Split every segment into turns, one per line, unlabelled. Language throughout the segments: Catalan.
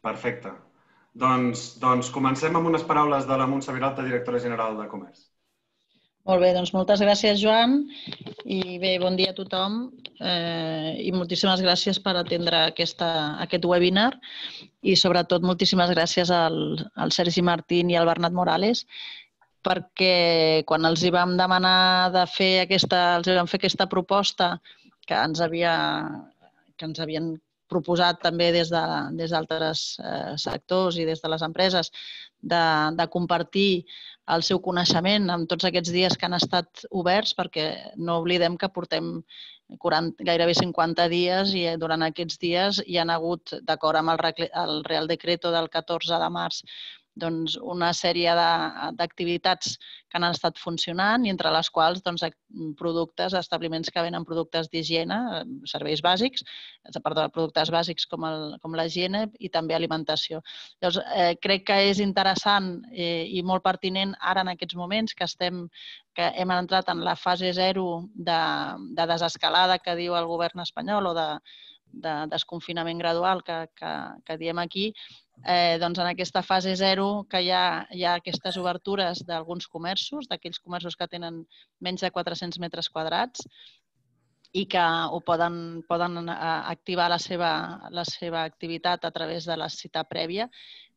Perfecte. Doncs comencem amb unes paraules de la Muntsa Vilalta, directora general de Comerç.
Molt bé, doncs moltes gràcies, Joan. I bé, bon dia a tothom i moltíssimes gràcies per atendre aquest webinar i sobretot moltíssimes gràcies al Sergi Martín i al Bernat Morales perquè quan els hi vam demanar de fer aquesta proposta que ens havien proposat també des d'altres sectors i des de les empreses de compartir el seu coneixement en tots aquests dies que han estat oberts, perquè no oblidem que portem gairebé 50 dies i durant aquests dies hi ha hagut, d'acord amb el Real Decreto del 14 de març, doncs, una sèrie d'activitats que han estat funcionant i entre les quals productes, establiments que venen productes d'higiene, serveis bàsics, productes bàsics com la higiene i també alimentació. Llavors, crec que és interessant i molt pertinent ara en aquests moments que hem entrat en la fase 0 de desescalada que diu el govern espanyol o de desconfinament gradual que diem aquí, doncs en aquesta fase 0 que hi ha aquestes obertures d'alguns comerços, d'aquells comerços que tenen menys de 400 metres quadrats i que poden activar la seva activitat a través de la cita prèvia.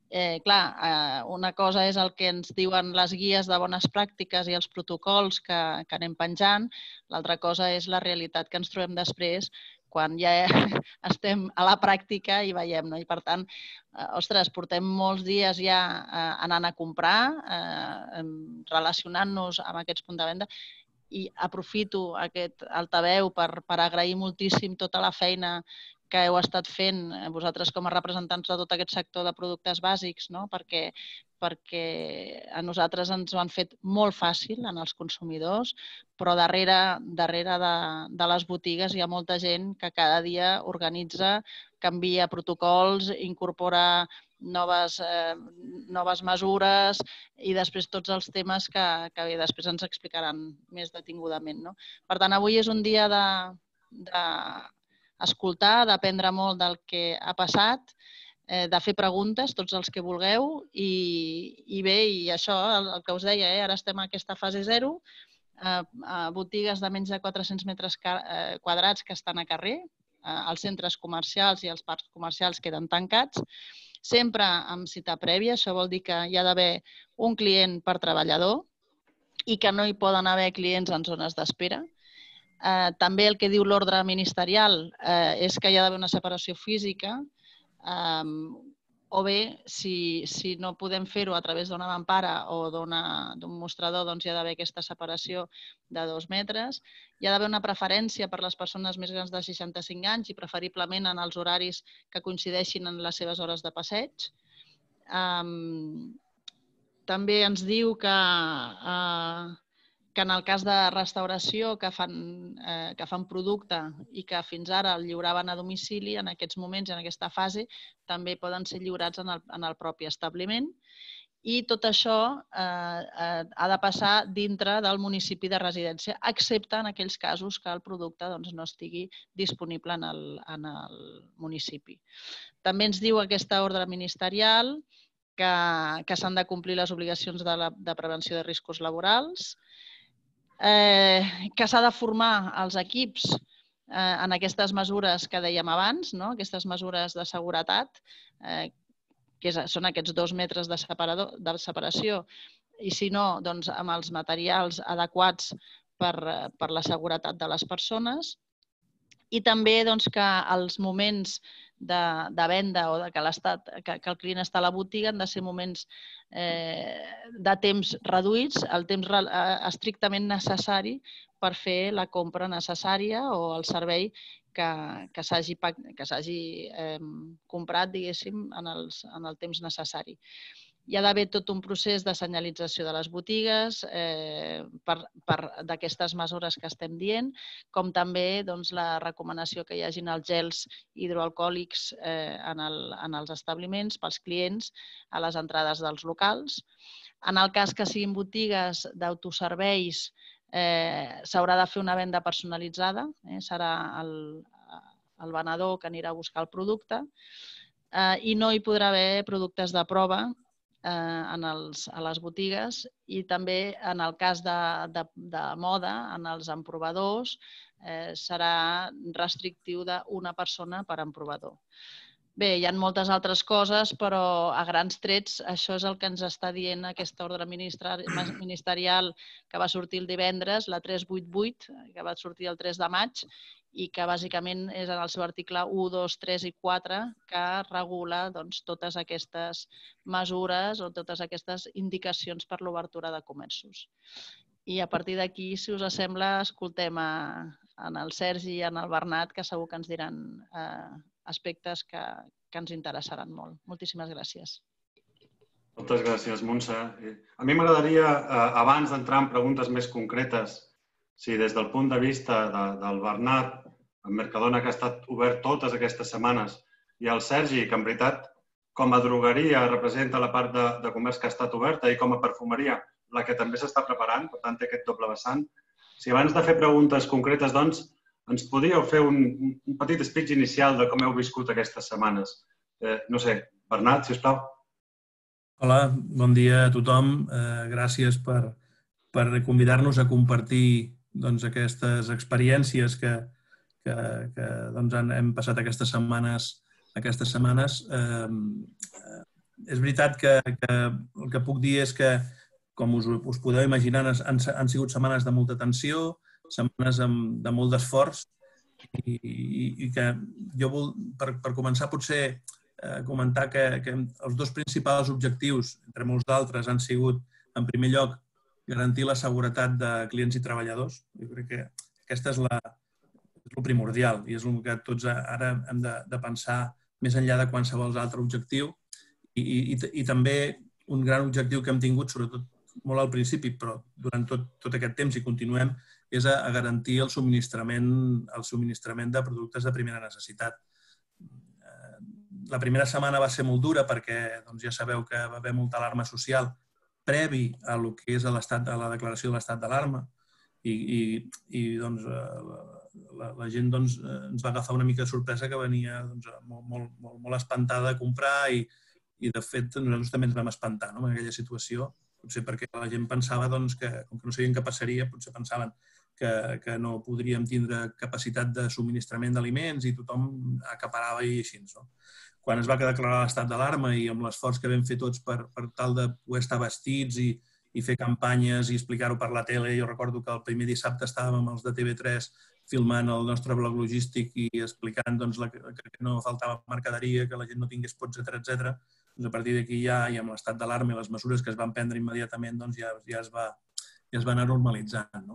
Clar, una cosa és el que ens diuen les guies de bones pràctiques i els protocols que anem penjant, l'altra cosa és la realitat que ens trobem després quan ja estem a la pràctica i veiem. I per tant, ostres, portem molts dies ja anant a comprar, relacionant-nos amb aquests punts de venda i aprofito aquest altaveu per agrair moltíssim tota la feina que heu estat fent vosaltres com a representants de tot aquest sector de productes bàsics, perquè a nosaltres ens ho han fet molt fàcil, als consumidors, però darrere de les botigues hi ha molta gent que cada dia organitza, canvia protocols, incorpora noves mesures i després tots els temes que després ens explicaran més detingudament. Per tant, avui és un dia d'escoltar, d'aprendre molt del que ha passat, de fer preguntes, tots els que vulgueu, i bé, i això, el que us deia, ara estem en aquesta fase 0, botigues de menys de 400 metres quadrats que estan a carrer, els centres comercials i els parcs comercials queden tancats, sempre amb cita prèvia, això vol dir que hi ha d'haver un client per treballador i que no hi poden haver clients en zones d'espera. També el que diu l'ordre ministerial és que hi ha d'haver una separació física o bé, si no podem fer-ho a través d'una mampara o d'un mostrador, doncs hi ha d'haver aquesta separació de 2 metres. Hi ha d'haver una preferència per les persones més grans de 65 anys i preferiblement en els horaris que coincideixin en les seves hores de passeig. També ens diu que en el cas de restauració que fan producte i que fins ara el lliuraven a domicili, en aquests moments, en aquesta fase, també poden ser lliurats en el propi establiment. I tot això ha de passar dintre del municipi de residència, excepte en aquells casos que el producte no estigui disponible en el municipi. També ens diu aquesta ordre ministerial que s'han de complir les obligacions de prevenció de riscos laborals, que s'ha de formar els equips en aquestes mesures que dèiem abans, aquestes mesures de seguretat, que són aquests 2 metres de separació, i si no, doncs amb els materials adequats per la seguretat de les persones. I també que els moments de venda o que el client està a la botiga han de ser moments de temps reduïts, el temps estrictament necessari per fer la compra necessària o el servei que s'hagi comprat, diguéssim, en el temps necessari. Hi ha d'haver tot un procés de senyalització de les botigues d'aquestes mesures que estem dient, com també la recomanació que hi hagin els gels hidroalcohòlics en els establiments pels clients a les entrades dels locals. En el cas que siguin botigues d'autoserveis, s'haurà de fer una venda personalitzada, serà el venedor que anirà a buscar el producte. i no hi podrà haver productes de prova a les botigues i també en el cas de moda, en els emprovadors, serà restrictiu d'una persona per emprovador. Bé, hi ha moltes altres coses, però a grans trets això és el que ens està dient aquesta ordre ministerial que va sortir el divendres, la 388, que va sortir el 3 de maig, i que bàsicament és en el seu article 1, 2, 3 i 4 que regula totes aquestes mesures o totes aquestes indicacions per l'obertura de comerços. I a partir d'aquí, si us sembla, escoltem en el Sergi i en el Bernat, que segur que ens diran aspectes que ens interessaran molt. Moltíssimes gràcies.
Moltes gràcies, Montse. A mi m'agradaria, abans d'entrar en preguntes més concretes, si des del punt de vista del Bernat, el Mercadona, que ha estat obert totes aquestes setmanes, i el Sergi, que en veritat com a drogueria representa la part de comerç que ha estat oberta i com a perfumeria la que també s'està preparant, per tant té aquest doble vessant. Si abans de fer preguntes concretes, doncs, ens podríeu fer un petit speech inicial de com heu viscut aquestes setmanes. No sé, Bernat, sisplau.
Hola, bon dia a tothom. Gràcies per convidar-nos a compartir aquestes experiències que hem passat aquestes setmanes. És veritat que el que puc dir és que, com us podeu imaginar, han sigut setmanes de molta tensió, setmanes de molt d'esforç i que jo, per començar, potser comentar que els dos principals objectius, entre molts d'altres, han sigut, en primer lloc, garantir la seguretat de clients i treballadors. Jo crec que aquesta és el primordial i és el que tots ara hem de pensar més enllà de qualsevol altre objectiu. I també un gran objectiu que hem tingut, sobretot molt al principi, però durant tot aquest temps i continuem, és a garantir el subministrament de productes de primera necessitat. La primera setmana va ser molt dura perquè ja sabeu que va haver molta alarma social previ a lo que és a la declaració de l'estat d'alarma i la gent ens va agafar una mica de sorpresa que venia molt espantada de comprar i de fet nosaltres també ens vam espantar en aquella situació, potser perquè la gent pensava que, com que no sabien què passaria, potser pensaven que no podríem tindre capacitat de subministrament d'aliments i tothom acaparava i així. Quan es va declarar l'estat d'alarma i amb l'esforç que vam fer tots per tal de poder estar vestits i fer campanyes i explicar-ho per la tele, jo recordo que el primer dissabte estàvem amb els de TV3 filmant el nostre blog logístic i explicant que no faltava mercaderia, que la gent no tingués pots, etc. A partir d'aquí ja, i amb l'estat d'alarma i les mesures que es van prendre immediatament, ja es va anar normalitzant.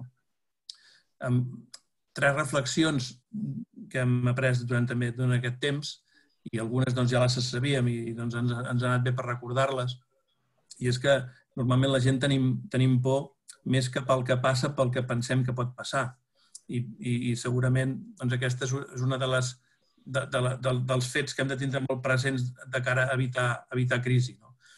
Tres reflexions que hem après durant aquest temps i algunes ja les sabíem i ens ha anat bé per recordar-les. I és que normalment la gent tenim por més que pel que passa, pel que pensem que pot passar. I segurament aquesta és una dels fets que hem de tindre molt presents de cara a evitar crisi.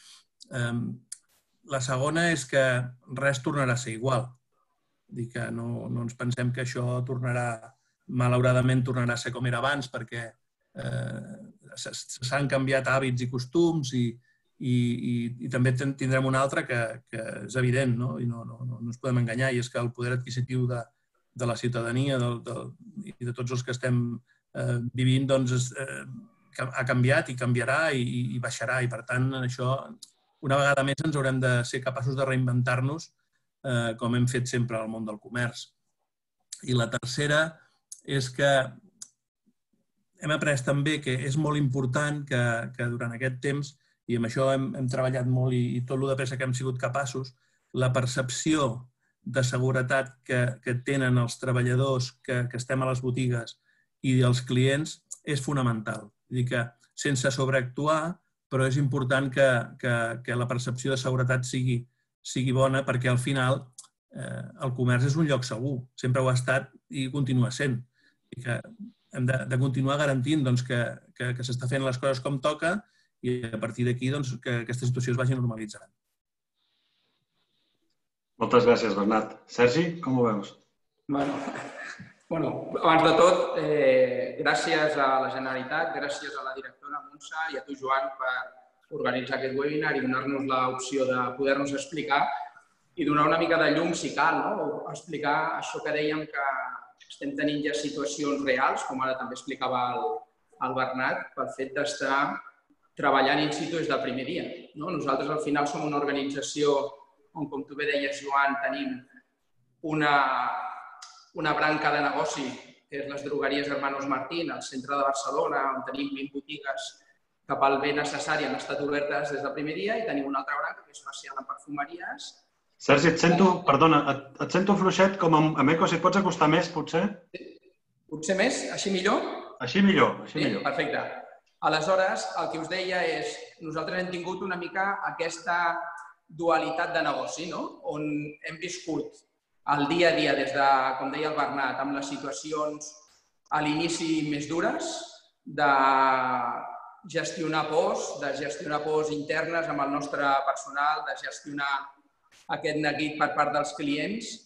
La segona és que res tornarà a ser igual. Dir que no ens pensem que això malauradament tornarà a ser com era abans perquè s'han canviat hàbits i costums i també tindrem un altre que és evident i no ens podem enganyar i és que el poder adquisitiu de la ciutadania i de tots els que estem vivint ha canviat i canviarà i baixarà i per tant això una vegada més ens haurem de ser capaços de reinventar-nos com hem fet sempre al món del comerç. I la tercera és que hem après també que és molt important que durant aquest temps, i amb això hem treballat molt i tot el de pressa que hem sigut capaços, la percepció de seguretat que tenen els treballadors que estem a les botigues i els clients és fonamental. Vull dir que sense sobreactuar, però és important que la percepció de seguretat sigui bona perquè al final el comerç és un lloc segur, sempre ho ha estat i continua sent. Hem de continuar garantint que s'està fent les coses com toca i a partir d'aquí que aquesta situació es vagi normalitzant.
Moltes gràcies, Bernat. Sergi, com ho veus?
Abans de tot, gràcies a la Generalitat, gràcies a la directora Montse i a tu, Joan, per organitzar aquest webinar i donar-nos l'opció de poder-nos explicar i donar una mica de llum, si cal, no? Explicar això que dèiem que estem tenint ja situacions reals, com ara també explicava el Bernat, pel fet d'estar treballant in situ des del primer dia. Nosaltres, al final, som una organització on, com tu bé deies, Joan, tenim una branca de negoci, que és les drogueries Hermanos Martín, al centre de Barcelona, on tenim 20 botigues que pel bé necessari han estat obertes des del primer dia, i tenim una altra branca que és especial en perfumeries.
Sergi, et sento fluixet com amb eco. Si et pots acostar més, potser?
Potser més? Així millor?
Així millor.
Perfecte. Aleshores, el que us deia és, nosaltres hem tingut una mica aquesta dualitat de negoci, on hem viscut el dia a dia des de, com deia el Bernat, amb les situacions a l'inici més dures, de gestionar pors internes amb el nostre personal, de gestionar aquest neguit per part dels clients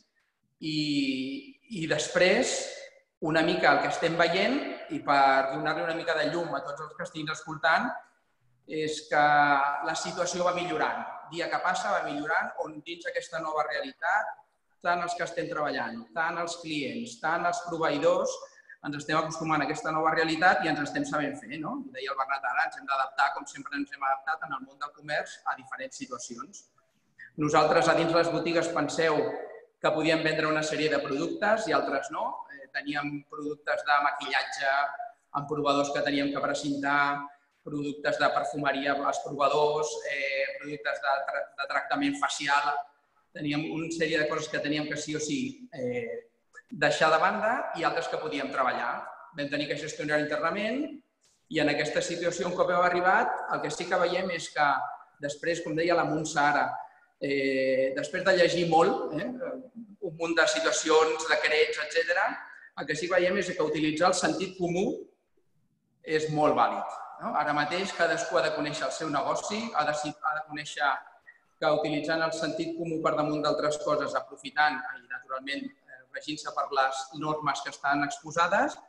i després una mica el que estem veient, i per donar-li una mica de llum a tots els que estiguin escoltant, és que la situació va millorant. Dia que passa va millorant, on dins aquesta nova realitat, tant els que estem treballant, tant els clients, tant els proveïdors, ens estem acostumant a aquesta nova realitat i ens estem sabent fer. Deia el Bernat ara, ens hem d'adaptar, com sempre ens hem adaptat en el món del comerç, a diferents situacions. Nosaltres, a dins les botigues, penseu que podíem vendre una sèrie de productes i altres no. Teníem productes de maquillatge amb provadors que teníem que precintar, productes de perfumeria als provadors, productes de tractament facial. Teníem una sèrie de coses que teníem que sí o sí deixar de banda i altres que podíem treballar. Vam tenir que gestionar internament i en aquesta situació, un cop hem arribat, el que sí que veiem és que després, com deia la Montse ara, després de llegir molt, un munt de situacions, decrets, etc., el que sí que veiem és que utilitzar el sentit comú és molt vàlid. Ara mateix cadascú ha de conèixer el seu negoci, ha de conèixer que utilitzant el sentit comú per damunt d'altres coses, aprofitant i, naturalment, regint-se per les normes que estan exposades,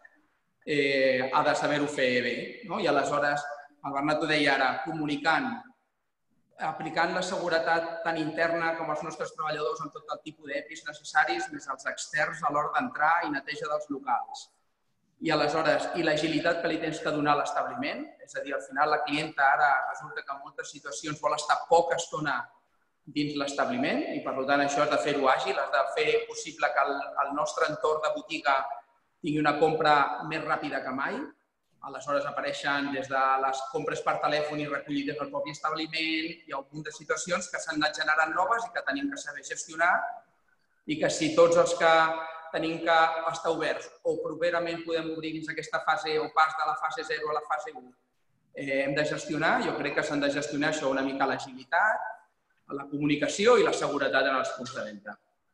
ha de saber-ho fer bé. I aleshores, el Bernat ho deia ara, comunicant, aplicant la seguretat tant interna com els nostres treballadors amb tot el tipus d'EPIs necessaris, més els externs a l'hora d'entrar i neteja dels locals. I aleshores, i l'agilitat que li tens que donar a l'establiment, és a dir, al final la clienta ara resulta que en moltes situacions vol estar poca estona dins l'establiment i, per tant, això has de fer-ho àgil, has de fer possible que el nostre entorn de botiga tingui una compra més ràpida que mai. Aleshores apareixen des de les compres per telèfon i recollides al propi establiment, hi ha un munt de situacions que s'han anat generant noves i que tenim que saber gestionar i que si tots els que tenim que estar oberts o properament podem obrir dins aquesta fase o pas de la fase 0 a la fase 1 hem de gestionar, jo crec que s'han de gestionar això una mica l'agilitat, la comunicació i la seguretat en els punts de venda.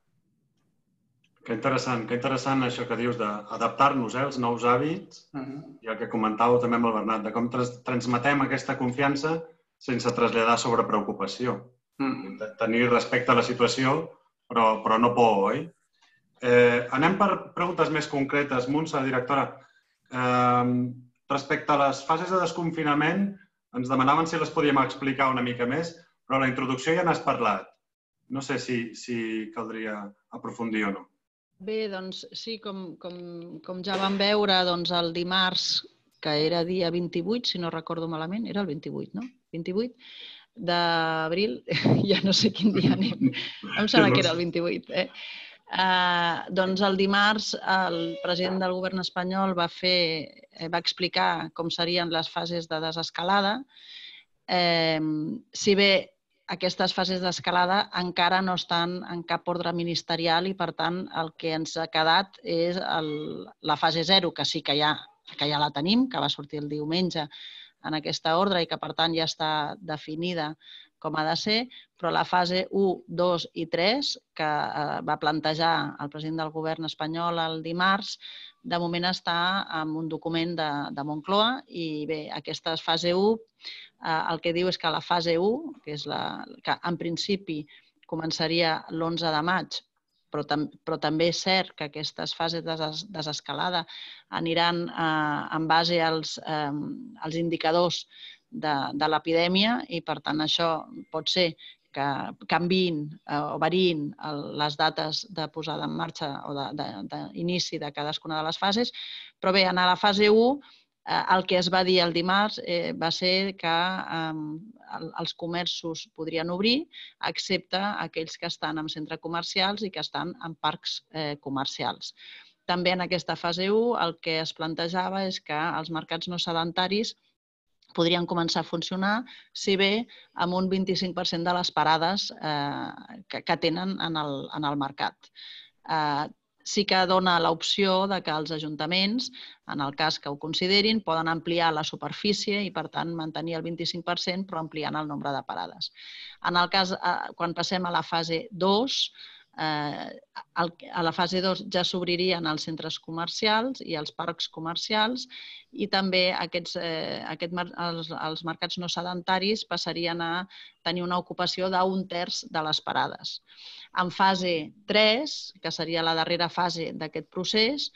Que interessant això que dius d'adaptar-nos als nous hàbits i el que comentàveu també amb el Bernat, de com transmetem aquesta confiança sense traslladar sobre preocupació. Tenir respecte a la situació, però no por, oi? Anem per preguntes més concretes. Montse, directora, respecte a les fases de desconfinament, ens demanaven si les podíem explicar una mica més, però a la introducció ja n'has parlat. No sé si caldria aprofundir o no.
Bé, doncs sí, com ja vam veure el dimarts, que era dia 28, si no recordo malament, era el 28, no? 28 d'abril, ja no sé quin dia anem, em sembla que era el 28. Doncs el dimarts el president del govern espanyol va explicar com serien les fases de desescalada. Si bé aquestes fases d'escalada encara no estan en cap ordre ministerial i, per tant, el que ens ha quedat és la fase 0, que sí que ja la tenim, que va sortir el diumenge en aquesta ordre i que, per tant, ja està definida com ha de ser, però la fase 1, 2 i 3, que va plantejar el president del govern espanyol el dimarts, de moment està en un document de Moncloa i, bé, aquesta fase 1 el que diu és que la fase 1, que és la que en principi començaria l'11 de maig, però també és cert que aquestes fases de desescalada aniran en base als indicadors de l'epidèmia i, per tant, això pot ser que canviïn o variïn les dates de posada en marxa o d'inici de cadascuna de les fases. Però bé, en la fase 1, el que es va dir el dimarts va ser que els comerços podrien obrir, excepte aquells que estan en centres comercials i que estan en parcs comercials. També en aquesta fase 1 el que es plantejava és que els mercats no sedentaris podrien començar a funcionar, si bé amb un 25% de les parades que tenen en el mercat. Sí que dona l'opció que els ajuntaments, en el cas que ho considerin, poden ampliar la superfície i, per tant, mantenir el 25%, però ampliant el nombre de parades. En el cas, quan passem a la fase 2, a la fase 2 ja s'obririen els centres comercials i els parcs comercials i també els mercats no sedentaris passarien a tenir una ocupació d'1/3 de les parades. En fase 3, que seria la darrera fase d'aquest procés,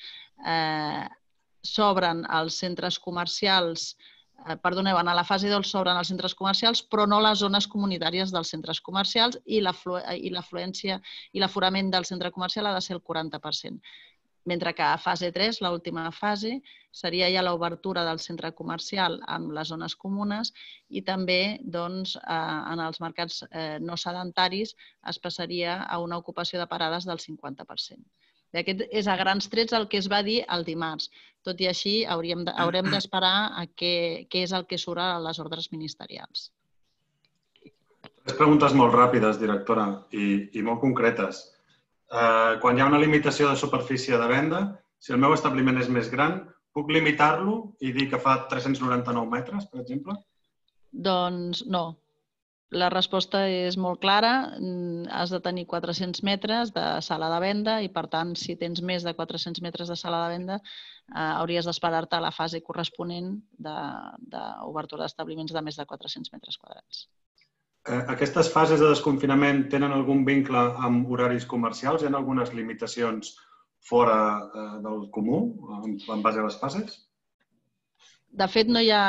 s'obren els centres comercials, perdoneu, en la fase 2 s'obren els centres comercials, però no les zones comunitàries dels centres comercials i l'afluència i l'aforament del centre comercial ha de ser el 40%. Mentre que a fase 3, l'última fase, seria ja l'obertura del centre comercial amb les zones comunes i també en els mercats no sedentaris es passaria a una ocupació de parades del 50%. Aquest és a grans trets el que es va dir el dimarts. Tot i així, haurem d'esperar a què és el que surt a les ordres ministerials.
3 preguntes molt ràpides, directora, i molt concretes. Quan hi ha una limitació de superfície de venda, si el meu establiment és més gran, puc limitar-lo i dir que fa 399 metres, per exemple?
Doncs no. La resposta és molt clara. Has de tenir 400 metres de sala de venda i, per tant, si tens més de 400 metres de sala de venda, hauries d'esperar-te a la fase corresponent d'obertura d'establiments de més de 400 metres quadrats.
Aquestes fases de desconfinament tenen algun vincle amb horaris comercials? Hi ha algunes limitacions fora del comú en base a les fases?
De fet, no hi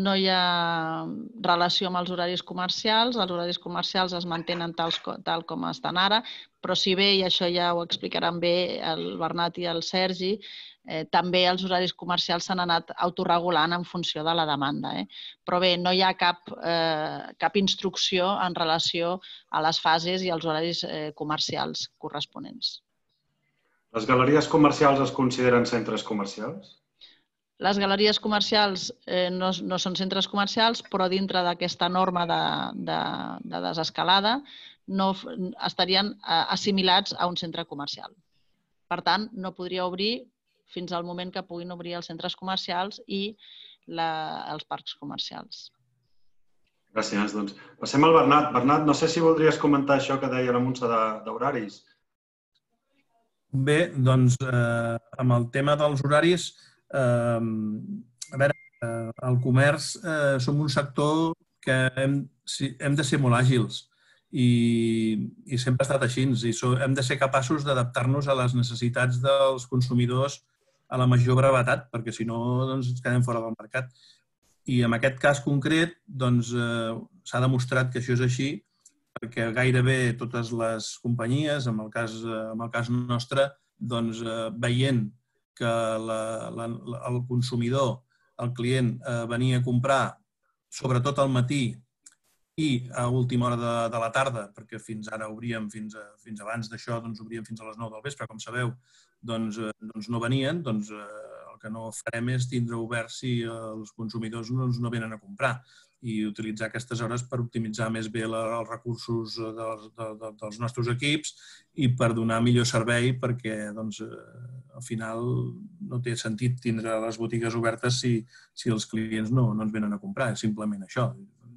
ha relació amb els horaris comercials. Els horaris comercials es mantenen tal com estan ara, però si bé, i això ja ho explicaran bé el Bernat i el Sergi, també els horaris comercials s'han anat autorregulant en funció de la demanda. Però bé, no hi ha cap instrucció en relació a les fases i als horaris comercials corresponents.
Les galeries comercials es consideren centres comercials?
Les galeries comercials no són centres comercials, però dintre d'aquesta norma de desescalada estarien assimilats a un centre comercial. Per tant, no podria obrir fins al moment que puguin obrir els centres comercials i els parcs comercials.
Gràcies. Doncs passem al Bernat. Bernat, no sé si voldries comentar això que deia la Montse d'horaris.
Bé, doncs, amb el tema dels horaris, a veure, el comerç som un sector que hem de ser molt àgils i sempre ha estat així. Hem de ser capaços d'adaptar-nos a les necessitats dels consumidors a la major brevetat, perquè si no ens quedem fora del mercat. I en aquest cas concret s'ha demostrat que això és així, perquè gairebé totes les companyies, en el cas nostre, veient que el consumidor, el client, venia a comprar sobretot al matí i a última hora de la tarda, perquè fins ara obríem, fins abans d'això, obríem fins a les 9 del vespre, com sabeu, no venien, el que no farem és tindre obert si els consumidors no venen a comprar i utilitzar aquestes hores per optimitzar més bé els recursos dels nostres equips i per donar millor servei, perquè al final no té sentit tindre les botigues obertes si els clients no ens venen a comprar, és simplement això.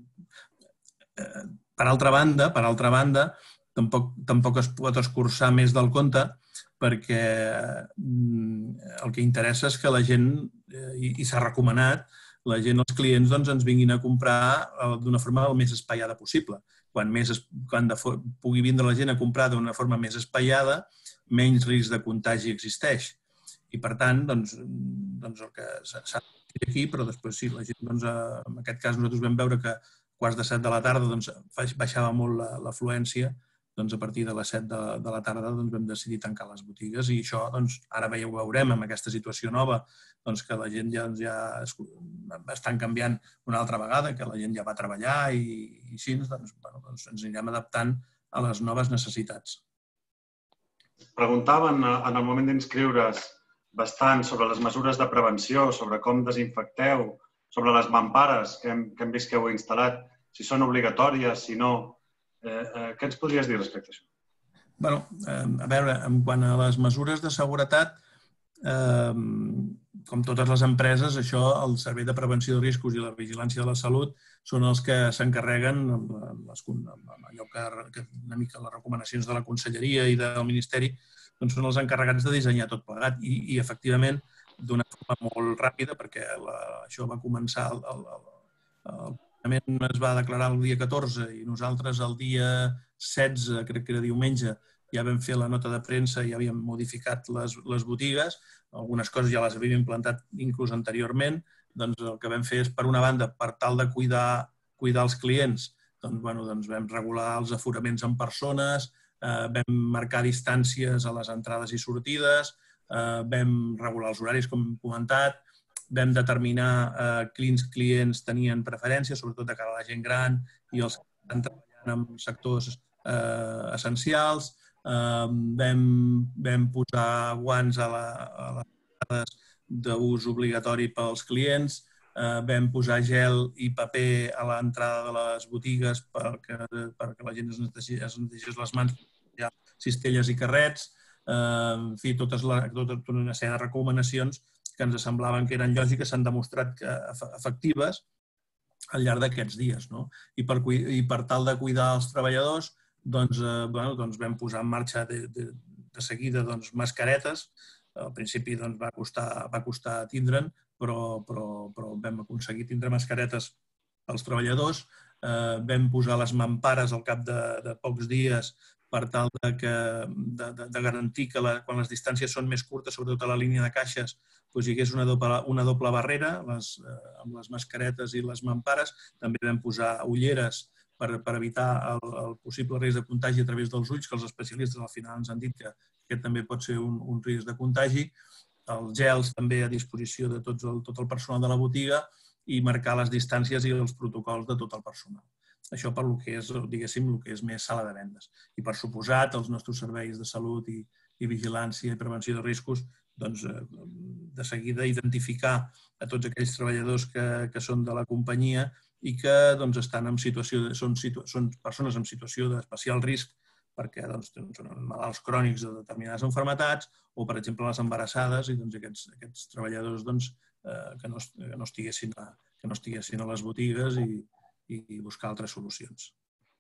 Per altra banda, tampoc es pot escurçar més del compte, perquè el que interessa és que la gent, i s'ha recomanat, la gent, els clients, ens vinguin a comprar d'una forma el més espaiada possible. Quan pugui vindre la gent a comprar d'una forma més espaiada, menys risc de contagi existeix. I, per tant, el que s'ha de fer aquí, però després sí, la gent, en aquest cas nosaltres vam veure que a quarts de 7 de la tarda baixava molt l'afluència, a partir de les 7 de la tarda vam decidir tancar les botigues i això ara ho veurem amb aquesta situació nova, que la gent ja estan canviant una altra vegada, que la gent ja va treballar i així ens anirem adaptant a les noves necessitats.
Preguntaven en el moment d'inscriure's bastant sobre les mesures de prevenció, sobre com desinfecteu, sobre les mampares que hem vist que heu instal·lat, si són obligatòries, si no. Què ens podries dir respecte a això?
Bé, a veure, en quant a les mesures de seguretat, com totes les empreses, això, el Servei de Prevenció de Riscos i la Vigilància de la Salut són els que s'encarreguen amb allò que una mica les recomanacions de la Conselleria i del Ministeri són els encarregats de dissenyar tot plegat i efectivament, d'una forma molt ràpida, perquè això va començar, el confinament es va declarar el dia 14 i nosaltres el dia 16, crec que era diumenge, ja vam fer la nota de premsa i ja havíem modificat les botigues, algunes coses ja les havíem implantat inclús anteriorment, doncs el que vam fer és, per una banda, per tal de cuidar els clients, doncs vam regular els aforaments en persones, vam marcar distàncies a les entrades i sortides, vam regular els horaris, com hem comentat, vam determinar quins clients tenien preferència, sobretot de cara a la gent gran i els que estan treballant en sectors essencials. Vam posar guants a les entrades d'ús obligatori pels clients, vam posar gel i paper a l'entrada de les botigues perquè la gent es netegés les mans, hi ha cistelles i carrets, en fi, tota una sèrie de recomanacions que ens semblaven que eren lògiques, s'han demostrat efectives al llarg d'aquests dies. I per tal de cuidar els treballadors, vam posar en marxa de seguida mascaretes. Al principi va costar tindre'n, però vam aconseguir tindre mascaretes als treballadors. Vam posar les mampares al cap de pocs dies per tal de garantir que quan les distàncies són més curtes, sobretot a la línia de caixes, hi hagués una doble barrera amb les mascaretes i les mampares. També vam posar ulleres per evitar el possible risc de contagi a través dels ulls, que els especialistes al final ens han dit que aquest també pot ser un risc de contagi. Els gels també a disposició de tot el personal de la botiga i marcar les distàncies i els protocols de tot el personal. Això per el que és, diguéssim, el que és més sala de vendes. I per suposat, els nostres serveis de salut i vigilància i prevenció de riscos, de seguida identificar a tots aquells treballadors que són de la companyia i que estan en situació, són persones en situació d'especial risc perquè són malalts crònics de determinades malalties o, per exemple, les embarassades i aquests treballadors que no estiguessin a les botigues i buscar altres solucions.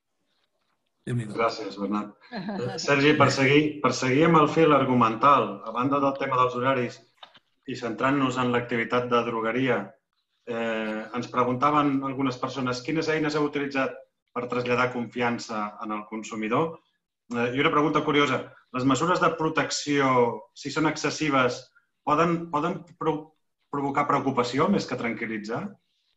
Gràcies, Bernat. Sergi, per seguir amb el fil argumental, a banda del tema dels horaris i centrant-nos en l'activitat de drogueria, ens preguntaven algunes persones quines eines heu utilitzat per traslladar confiança en el consumidor. I una pregunta curiosa, les mesures de protecció, si són excessives, poden provocar preocupació més que tranquil·litzar?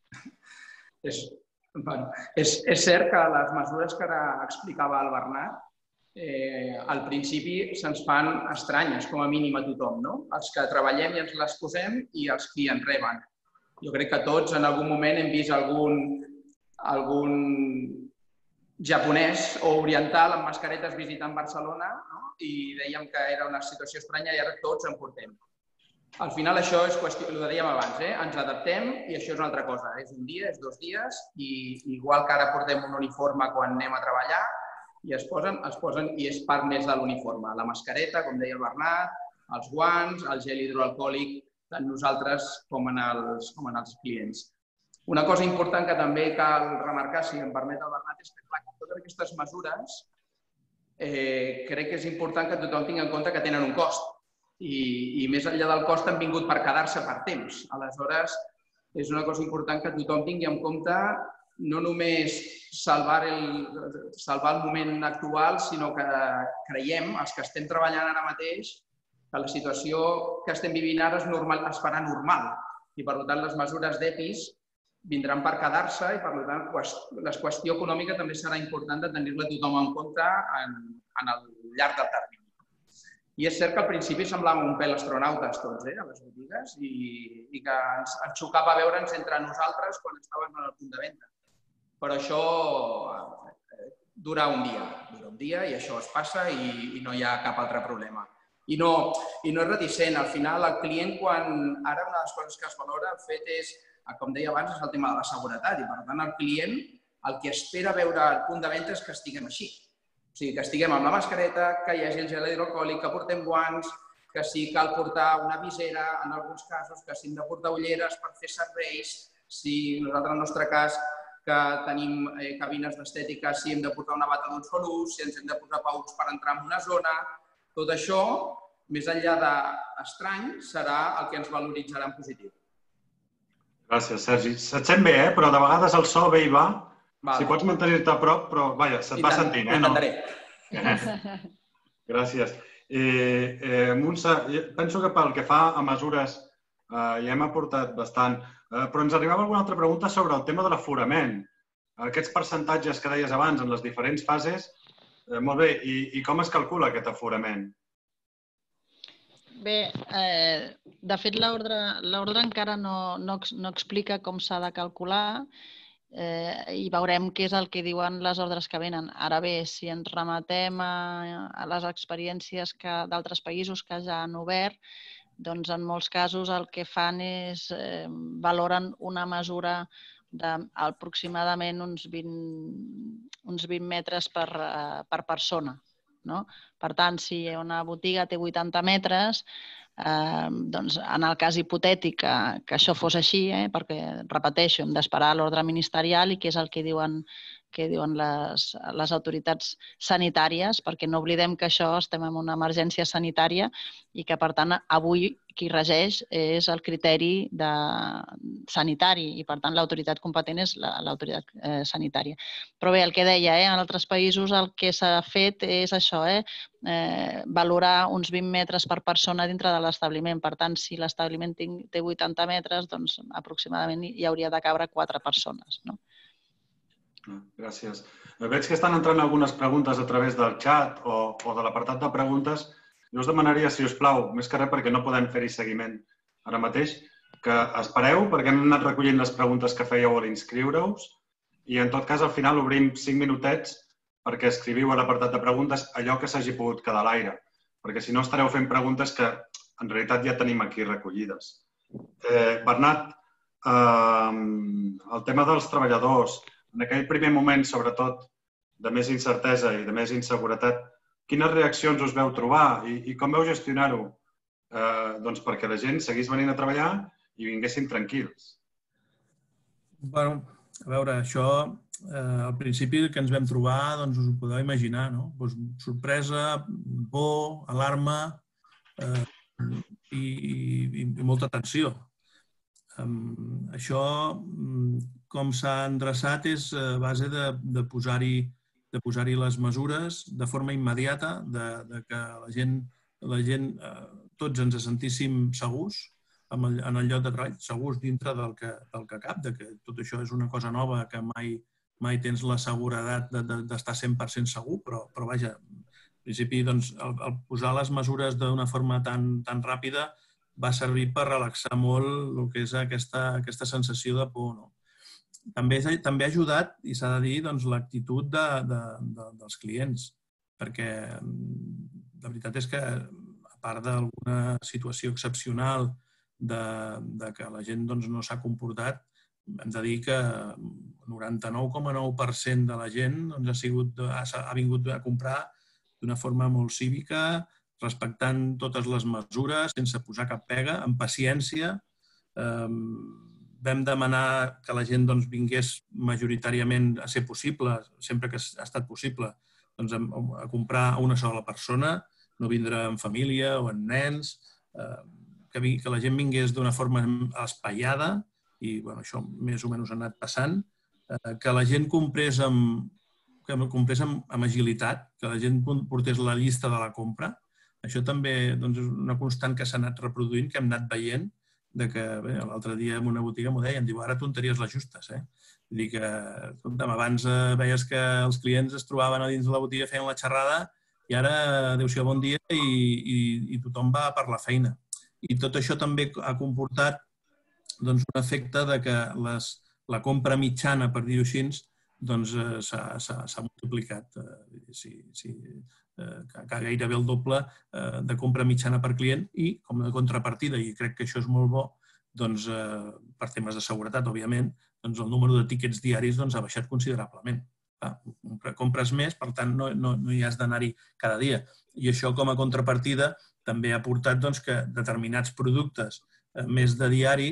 És cert que les mesures que ara explicava el Bernat al principi se'ns fan estranyes, com a mínim a tothom, no? Els que treballem i ens les posem i els que en reben. Jo crec que tots en algun moment hem vist algun japonès o oriental amb mascaretes visitant Barcelona i dèiem que era una situació estranya i ara tots en portem. Al final això és qüestió, ho dèiem abans, ens adaptem i això és una altra cosa. És un dia, és 2 dies i igual que ara portem un uniforme quan anem a treballar i es posen i és part més de l'uniforme. La mascareta, com deia el Bernat, els guants, el gel hidroalcohòlic, tant nosaltres com en els clients. Una cosa important que també cal remarcar, si em permet el Bernat, és que totes aquestes mesures crec que és important que tothom tingui en compte que tenen un cost. I més enllà del cost han vingut per quedar-se per temps. Aleshores, és una cosa important que tothom tingui en compte no només salvar el moment actual, sinó que creiem, els que estem treballant ara mateix, que la situació que estem vivint ara es farà normal i, per tant, les mesures d'EPIs vindran per quedar-se i, per tant, la qüestió econòmica també serà important de tenir-la tothom en compte en el llarg del termini. I és cert que al principi semblàvem un pèl astronautes tots, a les botigues, i que ens xocava veure'ns entre nosaltres quan estàvem en el punt de venda. Però això dura un dia i això es passa i no hi ha cap altre problema. I no és reticent. Al final, el client, quan ara una de les coses que es valora, el fet és, com deia abans, és el tema de la seguretat. I, per tant, el client el que espera veure al punt de venda és que estiguem així. O sigui, que estiguem amb la mascareta, que hi hagi el gel hidroalcohòlic, que portem guants, que si cal portar una visera, en alguns casos, que si hem de portar ulleres per fer serveis, si nosaltres, en el nostre cas, que tenim cabines d'estètica, si hem de portar una bata d'un sol ús, si ens hem de posar pauts per entrar en una zona. Tot això, més enllà d'estrany, serà el que ens valoritzarà en positiu. Gràcies,
Sergi. Se't sent bé, però de vegades el so ve i va. Si pots mantenir-te a prop, però vaja, se't va sentint,
Ho intentaré.
Gràcies. Montse, penso que pel que fa a mesures ja hem aportat bastant, però ens arribava alguna altra pregunta sobre el tema de l'aforament. Aquests percentatges que deies abans en les diferents fases, molt bé, i com es calcula aquest aforament?
Bé, de fet, l'ordre encara no explica com s'ha de calcular i veurem què és el que diuen les ordres que venen. Ara bé, si ens remetem a les experiències d'altres països que ja han obert, doncs en molts casos el que fan és valoren una mesura d'aproximadament uns 20 metres per persona. Per tant, si una botiga té 80 metres, doncs en el cas hipotètic que això fos així, perquè, repeteixo, hem d'esperar l'ordre ministerial i què és el que diuen les autoritats sanitàries, perquè no oblidem que això estem en una emergència sanitària i que, per tant, avui qui regeix és el criteri sanitari i, per tant, l'autoritat competent és l'autoritat sanitària. Però bé, el que deia, en altres països el que s'ha fet és això, valorar uns 20 metres per persona dintre de l'establiment. Per tant, si l'establiment té 80 metres, doncs aproximadament hi hauria de cabre 4 persones.
Gràcies. Veig que estan entrant algunes preguntes a través del xat o de l'apartat de preguntes. Jo us demanaria, si us plau, més que res perquè no podem fer-hi seguiment ara mateix, que espereu perquè hem anat recollint les preguntes que fèieu a l'inscriure-us i, en tot cas, al final obrim 5 minutets perquè escriviu a l'apartat de preguntes allò que s'hagi pogut quedar a l'aire, perquè si no estareu fent preguntes que en realitat ja tenim aquí recollides. Bernat, el tema dels treballadors, en aquell primer moment, sobretot, de més incertesa i de més inseguretat, quines reaccions us veu trobar i com veu gestionar-ho? Doncs perquè la gent seguís venint a treballar i vinguessin tranquils.
Bé, a veure, això al principi que ens vam trobar, doncs us ho podeu imaginar, no? Sorpresa, por, alarma i molta tensió. Això, com s'ha endreçat, és a base de posar-hi les mesures de forma immediata, de que la gent, tots ens sentíssim segurs en el lloc de treball, segurs dintre del que cap, que tot això és una cosa nova, que mai tens la seguretat d'estar 100% segur, però vaja, al principi el posar les mesures d'una forma tan ràpida va servir per relaxar molt el que és aquesta sensació de por. També ha ajudat, i s'ha de dir, l'actitud dels clients, perquè la veritat és que, a part d'alguna situació excepcional de que la gent no s'ha comportat, hem de dir que el 99,9% de la gent ha vingut a comprar d'una forma molt cívica, respectant totes les mesures, sense posar cap pega, amb paciència. Vam demanar que la gent vingués majoritàriament a ser possible, sempre que ha estat possible, a comprar a una sola persona, no vindre en família o en nens, que la gent vingués d'una forma espaiada, i això més o menys ha anat passant, que la gent comprés amb agilitat, que la gent portés la llista de la compra. Això també és una constant que s'ha anat reproduint, que hem anat veient, que l'altre dia en una botiga m'ho deien, diu, ara tonteries les justes. Vull dir que, escolta'm, abans veies que els clients es trobaven a dins de la botiga feien la xerrada i ara, adéu-siau, bon dia, i tothom va per la feina. I tot això també ha comportat un efecte que la compra mitjana, per dir-ho així, s'ha multiplicat. Que gairebé el doble de compra mitjana per client i, com a contrapartida, i crec que això és molt bo, per temes de seguretat, òbviament, el número de tíquets diaris ha baixat considerablement. Compres més, per tant, no hi has d'anar-hi cada dia. I això, com a contrapartida, també ha portat que determinats productes més de diari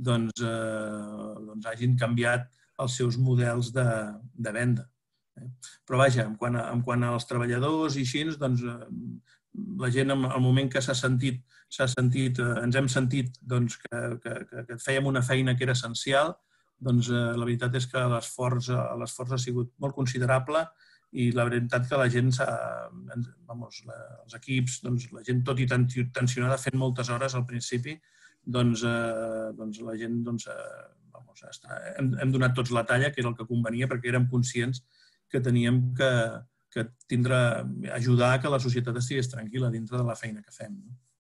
hagin canviat els seus models de venda. Però vaja, en quant als treballadors i així, la gent, al moment que ens hem sentit que fèiem una feina que era essencial, la veritat és que l'esforç ha sigut molt considerable i la veritat que la gent, els equips, la gent tot i tensionada fent moltes hores al principi, la gent hem donat tots la talla, que era el que convenia, perquè érem conscients que teníem que ajudar que la societat estigués tranquil·la dintre de la feina que fem.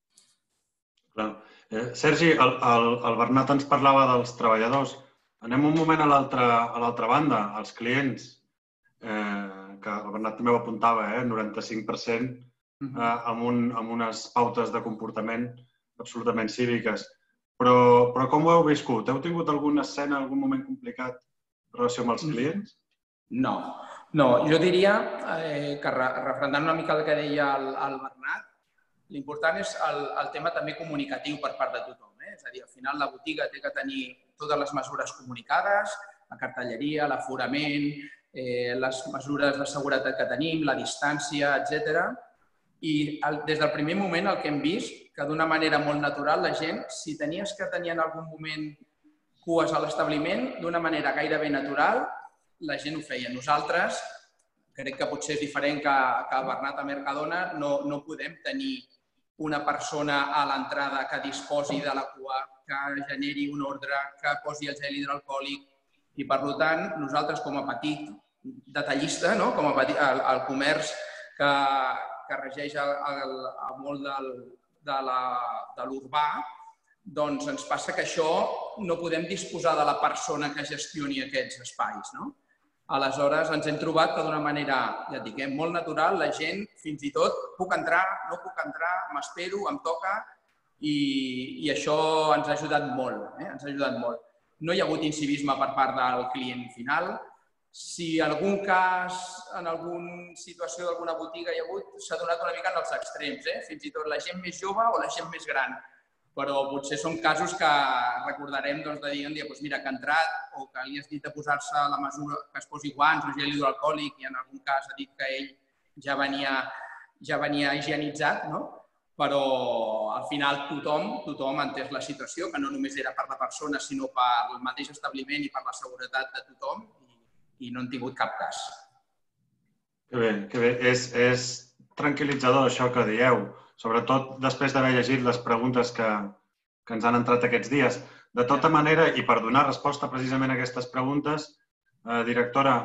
Sergi, el Bernat ens parlava dels treballadors. Anem un moment a l'altra banda, als clients, que el Bernat també ho apuntava, 95% amb unes pautes de comportament absolutament cíviques. Però com ho heu viscut? Heu tingut alguna escena, algun moment complicat en relació amb els clients?
No, jo diria que, referendant una mica el que deia el Bernat, l'important és el tema també comunicatiu per part de tothom. És a dir, al final la botiga té que tenir totes les mesures comunicades, la cartelleria, l'aforament, les mesures de seguretat que tenim, la distància, etc. I des del primer moment el que hem vist, que d'una manera molt natural la gent, si tenies que tenir en algun moment cues a l'establiment, d'una manera gairebé natural, la gent ho feia. Nosaltres, crec que potser és diferent que Bernat a Mercadona, no podem tenir una persona a l'entrada que disposi de la cua, que generi un ordre, que posi el gel hidroalcohòlic. I, per tant, nosaltres, com a petit detallista, com a el comerç que regeix molt de l'urbà, doncs ens passa que això no podem disposar de la persona que gestioni aquests espais. Aleshores, ens hem trobat que d'una manera, ja et dic, molt natural, la gent, fins i tot, puc entrar, no puc entrar, m'espero, em toca, i això ens ha ajudat molt. Ens ha ajudat molt. No hi ha hagut incivisme per part del client final. Si en algun cas, en alguna situació d'alguna botiga hi ha hagut, s'ha donat una mica en els extrems, fins i tot la gent més jove o la gent més gran. Però potser són casos que recordarem de dir, mira, que ha entrat o que li has dit de posar-se la mesura, que es posi guants o gel hidroalcohòlic i en algun cas ha dit que ell ja venia higienitzat, però al final tothom ha entès la situació, que no només era per la persona, sinó per el mateix establiment i per la seguretat de tothom, i no han tingut cap cas.
Que bé. És tranquil·litzador això que dieu, sobretot després d'haver llegit les preguntes que ens han entrat aquests dies. De tota manera, i per donar resposta precisament a aquestes preguntes, directora,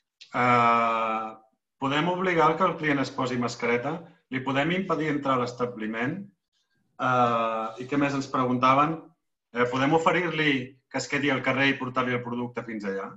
podem obligar que el client es posi mascareta? Li podem impedir entrar a l'establiment? I què més ens preguntaven? Podem oferir-li que es quedi al carrer i portar-li el producte fins allà?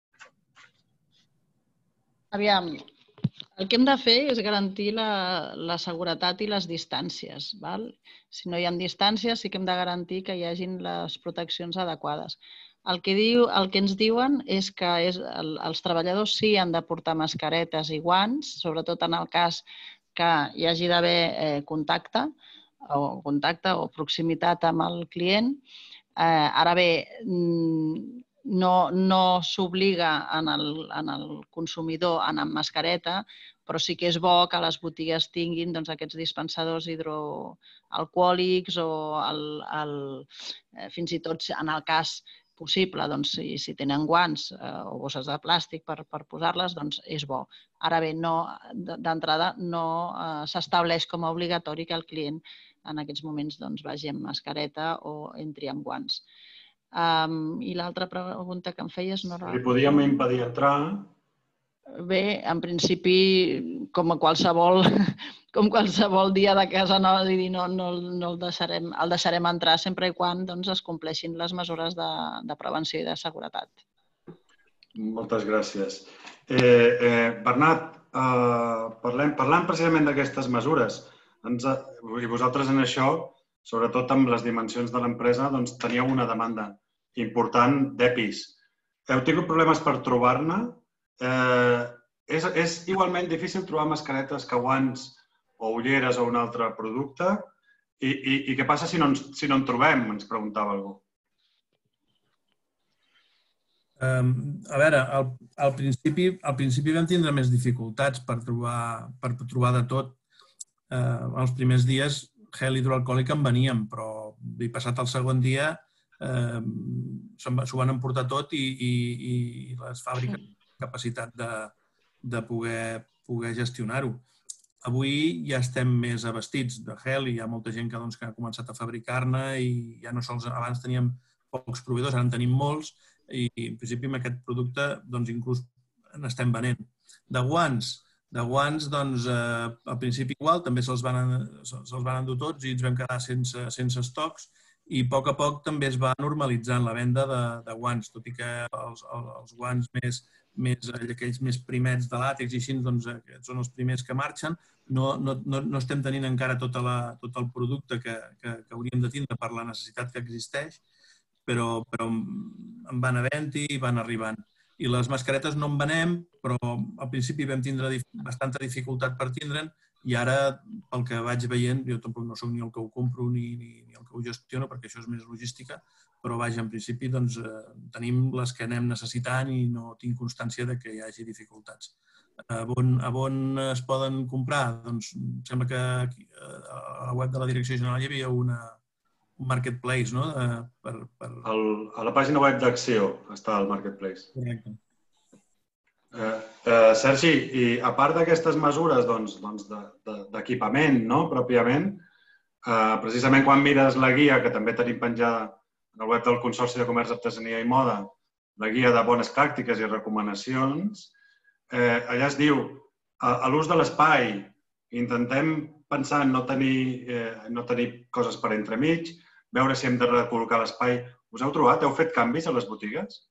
Aviam, el que hem de fer és garantir la seguretat i les distàncies. Si no hi ha distàncies, sí que hem de garantir que hi hagin les proteccions adequades. El que ens diuen és que els treballadors sí han de portar mascaretes i guants, sobretot en el cas que hi hagi d'haver contacte o proximitat amb el client. Ara bé, no s'obliga en el consumidor a anar amb mascareta, però sí que és bo que les botigues tinguin aquests dispensadors hidroalcohòlics o fins i tot en el cas possible, doncs, si tenen guants o bosses de plàstic per posar-les, doncs és bo. Ara bé, d'entrada no s'estableix com a obligatori que el client en aquests moments vagi amb mascareta o entri amb guants. I l'altra pregunta que em feies...
Li podíem impedir entrar?
Bé, en principi, com qualsevol dia de casa, no el deixarem entrar sempre i quan es compleixin les mesures de prevenció i de seguretat.
Moltes gràcies. Bernat, parlant precisament d'aquestes mesures, i vosaltres en això, sobretot amb les dimensions de l'empresa, teníeu una demanda important d'EPIs. Heu tingut problemes per trobar-ne? És igualment difícil trobar mascaretes que guants o ulleres o un altre producte? I què passa si no en trobem? Ens preguntava algú.
A veure, al principi vam tindre més dificultats per trobar de tot. Els primers dies gel hidroalcohòlic en veníem, però passat el segon dia s'ho van emportar tot i les fàbriques tenen capacitat de poder gestionar-ho. Avui ja estem més abastits de gel i hi ha molta gent que ha començat a fabricar-ne i ja no sols abans teníem pocs proveïdors, ara en tenim molts i en principi amb aquest producte inclús n'estem venent. De guants, al principi igual, també se'ls van endur tots i ens vam quedar sense estocs i a poc també es va normalitzant la venda de guants, tot i que els guants aquells més primets de làtex i així són els primers que marxen. No estem tenint encara tot el producte que hauríem de tindre per la necessitat que existeix, però en van havent-hi i van arribant. I les mascaretes no en venem, però al principi vam tindre bastanta dificultat per tindre'n i ara, pel que vaig veient, jo tampoc no soc ni el que ho compro ni el que ho gestiono, perquè això és més logística, però vaja, en principi tenim les que anem necessitant i no tinc constància que hi hagi dificultats. A on es poden comprar? Doncs sembla que a la web de la Direcció General hi havia un marketplace, no?
A la pàgina web d'Acció està el marketplace.
Correcte.
Sergi, i a part d'aquestes mesures d'equipament, pròpiament, precisament quan mires la guia, que també tenim penjada en el web del Consorci de Comerç, Artesania i Moda, la guia de bones pràctiques i recomanacions, allà es diu, a l'ús de l'espai, intentem pensar en no tenir coses per entremig, veure si hem de recol·locar l'espai. Us heu trobat? Heu fet canvis a les botigues?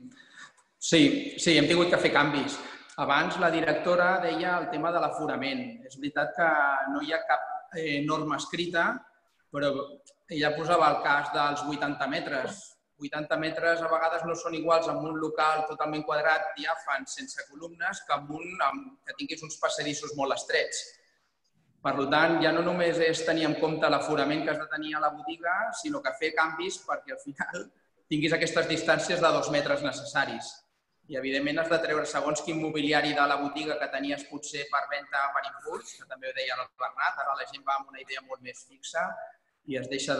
Sí, hem tingut que fer canvis. Abans la directora deia el tema de l'aforament. És veritat que no hi ha cap norma escrita, però ella posava el cas dels 80 metres. 80 metres a vegades no són iguals en un local totalment quadrat, diàfan, sense columnes, que en un que tinguis uns passadissos molt estrets. Per tant, ja no només és tenir en compte l'aforament que has de tenir a la botiga, sinó que fer canvis perquè al final tinguis aquestes distàncies de 2 metres necessaris. I, evidentment, has de treure segons quin mobiliari de la botiga que tenies potser per venda per impuls, que també ho deia el Bernat, ara la gent va amb una idea molt més fixa i es deixa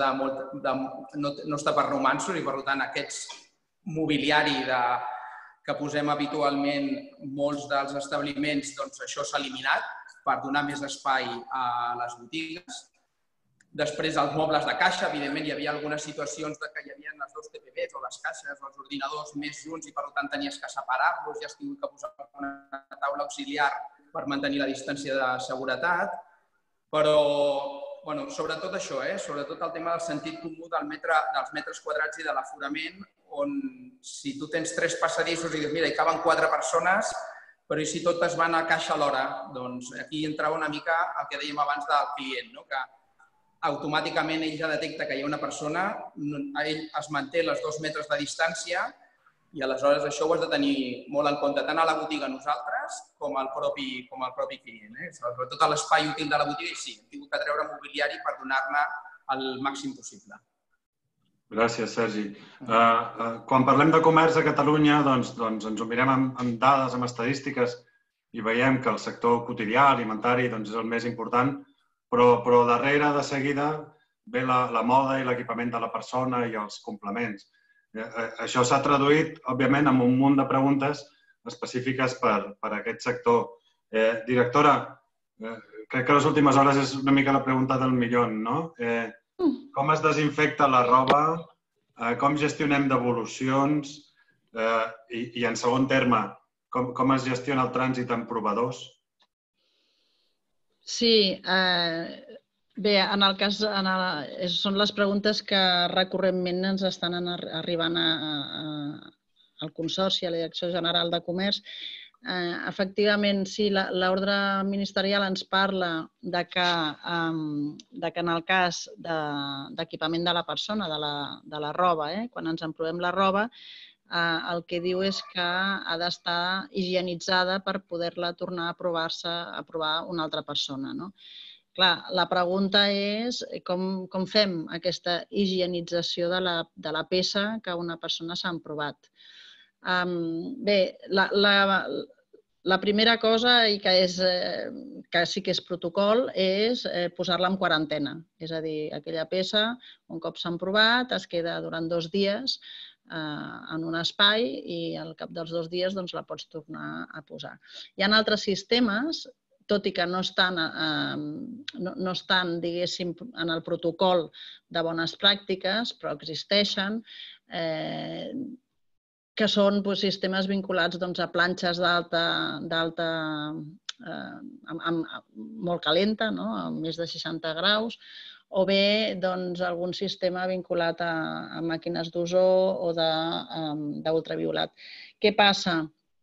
no està per romanços i, per tant, aquest mobiliari que posem habitualment molts dels establiments, doncs això s'ha eliminat per donar més espai a les botigues. Després, els mobles de caixa, evidentment, hi havia algunes situacions que hi havia les dues TPBs o les caixes o els ordinadors més junts i, per tant, tenies que separar-los i has tingut que posar una taula auxiliar per mantenir la distància de seguretat. Però, sobretot això, sobretot el tema del sentit comú dels metres quadrats i de l'aforament, on si tu tens 3 passadissos i dius, mira, hi caben 4 persones, però i si totes van a caixa alhora? Doncs aquí entrava una mica el que dèiem abans del client, que automàticament ell ja detecta que hi ha una persona, ell es manté les 2 metres de distància i aleshores això ho has de tenir molt en compte, tant a la botiga nosaltres com al propi client. Sobretot a l'espai útil de la botiga i sí, hem tingut que treure mobiliari per donar-ne el màxim possible.
Gràcies, Sergi. Quan parlem de comerç a Catalunya, doncs ens ho mirem amb dades, amb estadístiques i veiem que el sector quotidià, alimentari, és el més important, però darrere, de seguida, ve la moda i l'equipament de la persona i els complements. Això s'ha traduït, òbviament, en un munt de preguntes específiques per aquest sector. Directora, crec que les últimes hores és una mica la pregunta del milió, no? Com es desinfecta la roba? Com gestionem devolucions? I, en segon terme, com es gestiona el trànsit amb proveïdors?
Sí, bé, en el cas, són les preguntes que recurrentment ens estan arribant al Consorci, a la Direcció General de Comerç. Efectivament, sí, l'ordre ministerial ens parla que en el cas d'equipament de la persona, de la roba, quan ens emprovem la roba, el que diu és que ha d'estar higienitzada per poder-la tornar a provar una altra persona. Clar, la pregunta és com fem aquesta higienització de la peça que una persona s'ha emprovat. Bé, la primera cosa, i que sí que és protocol, és posar-la en quarantena. És a dir, aquella peça, un cop s'ha emprovat, es queda durant 2 dies en un espai i al cap dels 2 dies la pots tornar a posar. Hi ha altres sistemes, tot i que no estan, diguéssim, en el protocol de bones pràctiques, però existeixen, que són sistemes vinculats a planxes molt calenta, a més de 60 graus, o bé algun sistema vinculat a màquines d'ozó o d'ultraviolat. Què passa?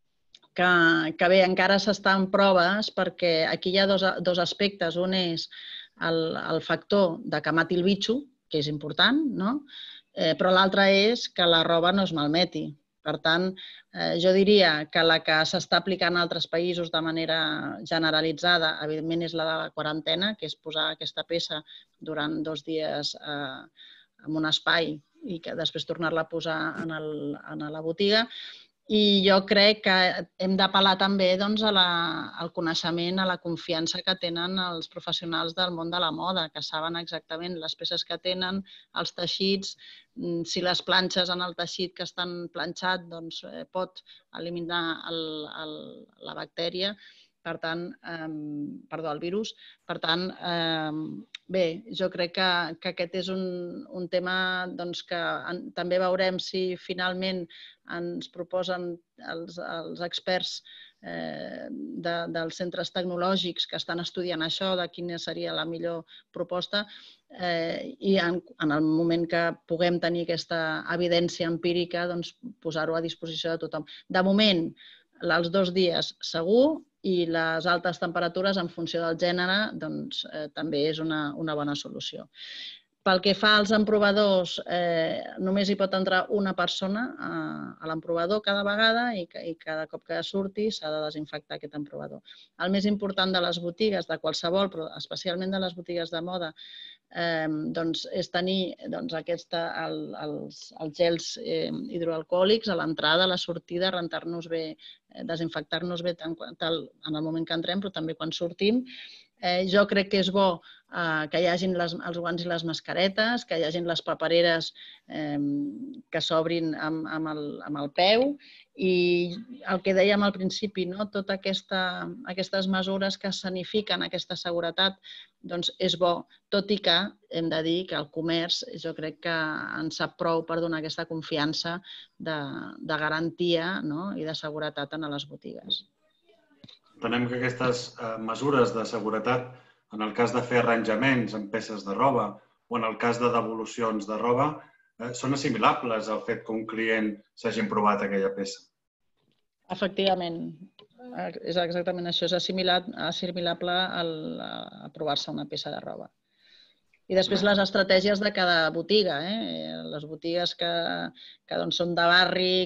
Que bé, encara s'està en proves perquè aquí hi ha 2 aspectes. Un és el factor de que mati el bitxo, que és important, però l'altre és que la roba no es malmeti. Per tant, jo diria que la que s'està aplicant a altres països de manera generalitzada, evidentment, és la de la quarantena, que és posar aquesta peça durant 2 dies en un espai i que després tornar-la a posar a la botiga. I jo crec que hem d'apel·lar també al coneixement, a la confiança que tenen els professionals del món de la moda, que saben exactament les peces que tenen, els teixits, si les planxes en el teixit que estan planxat pot eliminar la bactèria, per tant, el virus. Per tant, bé, jo crec que aquest és un tema que també veurem si finalment ens proposen els experts dels centres tecnològics que estan estudiant això, de quina seria la millor proposta, i en el moment que puguem tenir aquesta evidència empírica, posar-ho a disposició de tothom. De moment, els 2 dies segur, i les altes temperatures, en funció del gènere, també és una bona solució. Pel que fa als emprovadors, només hi pot entrar una persona a l'emprovador cada vegada i cada cop que surti s'ha de desinfectar aquest emprovador. El més important de les botigues, de qualsevol, però especialment de les botigues de moda, és tenir els gels hidroalcohòlics a l'entrada, a la sortida, rentar-nos bé, desinfectar-nos bé tant en el moment que entrem, però també quan sortim. Jo crec que és bo que hi hagin els guants i les mascaretes, que hi hagin les papereres que s'obrin amb el peu, i el que dèiem al principi, totes aquestes mesures que escenifiquen aquesta seguretat, és bo, tot i que hem de dir que el comerç jo crec que en sap prou per donar aquesta confiança de garantia i de seguretat a les botigues.
Entenem que aquestes mesures de seguretat, en el cas de fer arranjaments en peces de roba o en el cas de devolucions de roba, són assimilables al fet que un client s'hagi emprovat aquella peça.
Efectivament, és exactament això, és assimilable a provar-se una peça de roba. I després les estratègies de cada botiga, les botigues que són de barri,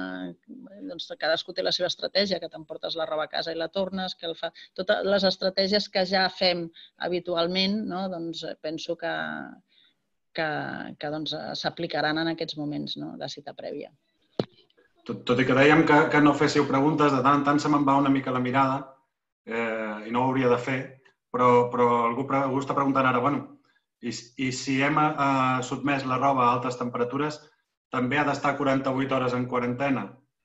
que cadascú té la seva estratègia, que t'emportes la roba a casa i la tornes, totes les estratègies que ja fem habitualment, penso que s'aplicaran en aquests moments de cita prèvia.
Tot i que dèiem que no féssiu preguntes, de tant en tant se me'n va una mica la mirada i no ho hauria de fer, però algú està preguntant ara, i si hem sotmès la roba a altes temperatures, també ha d'estar 48 hores en quarantena?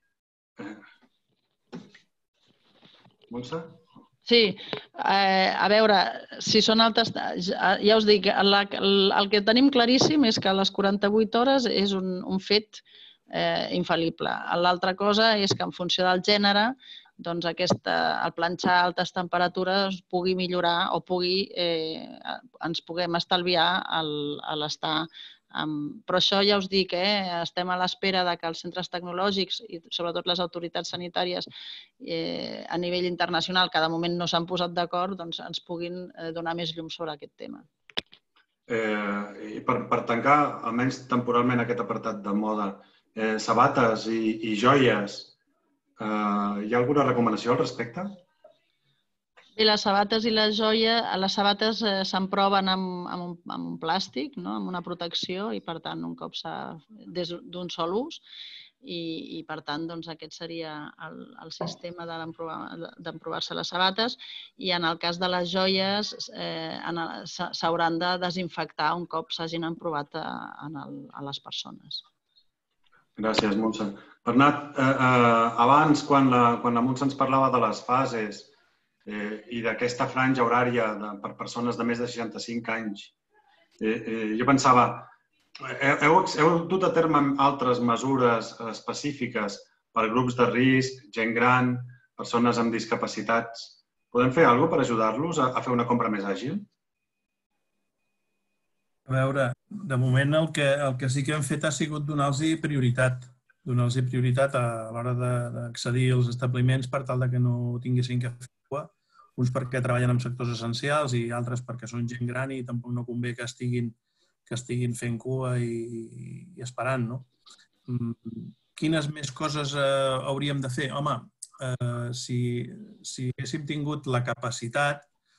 Montse?
Sí, a veure, si són altes... Ja us dic, el que tenim claríssim és que les 48 hores és un fet infal·lible. L'altra cosa és que en funció del gènere, doncs el planxar a altes temperatures pugui millorar o ens puguem estalviar l'estar... Però això ja us dic, estem a l'espera que els centres tecnològics i sobretot les autoritats sanitàries a nivell internacional, que de moment no s'han posat d'acord, doncs ens puguin donar més llum sobre aquest tema.
I per tancar, almenys temporalment, aquest apartat de moda, sabates i joies, hi ha alguna recomanació al respecte?
Bé, les sabates i les joies, les sabates s'emproven amb un plàstic, amb una protecció i, per tant, un cop des d'un sol ús i, per tant, aquest seria el sistema d'emprovar-se les sabates i, en el cas de les joies, s'hauran de desinfectar un cop s'hagin emprovat a les persones.
Gràcies, Montse. Bernat, abans, quan la Montse ens parlava de les fases i d'aquesta franja horària per persones de més de 65 anys, jo pensava, heu dut a terme altres mesures específiques per grups de risc, gent gran, persones amb discapacitats? Podem fer alguna cosa per ajudar-los a fer una compra més àgil?
A veure, de moment el que sí que hem fet ha sigut donar-los prioritat. Donar-los prioritat a l'hora d'accedir als establiments per tal que no tinguessin que fer cua. Uns perquè treballen en sectors essencials i altres perquè són gent gran i tampoc no convé que estiguin fent cua i esperant, no? Quines més coses hauríem de fer? Home, si haguéssim tingut la capacitat,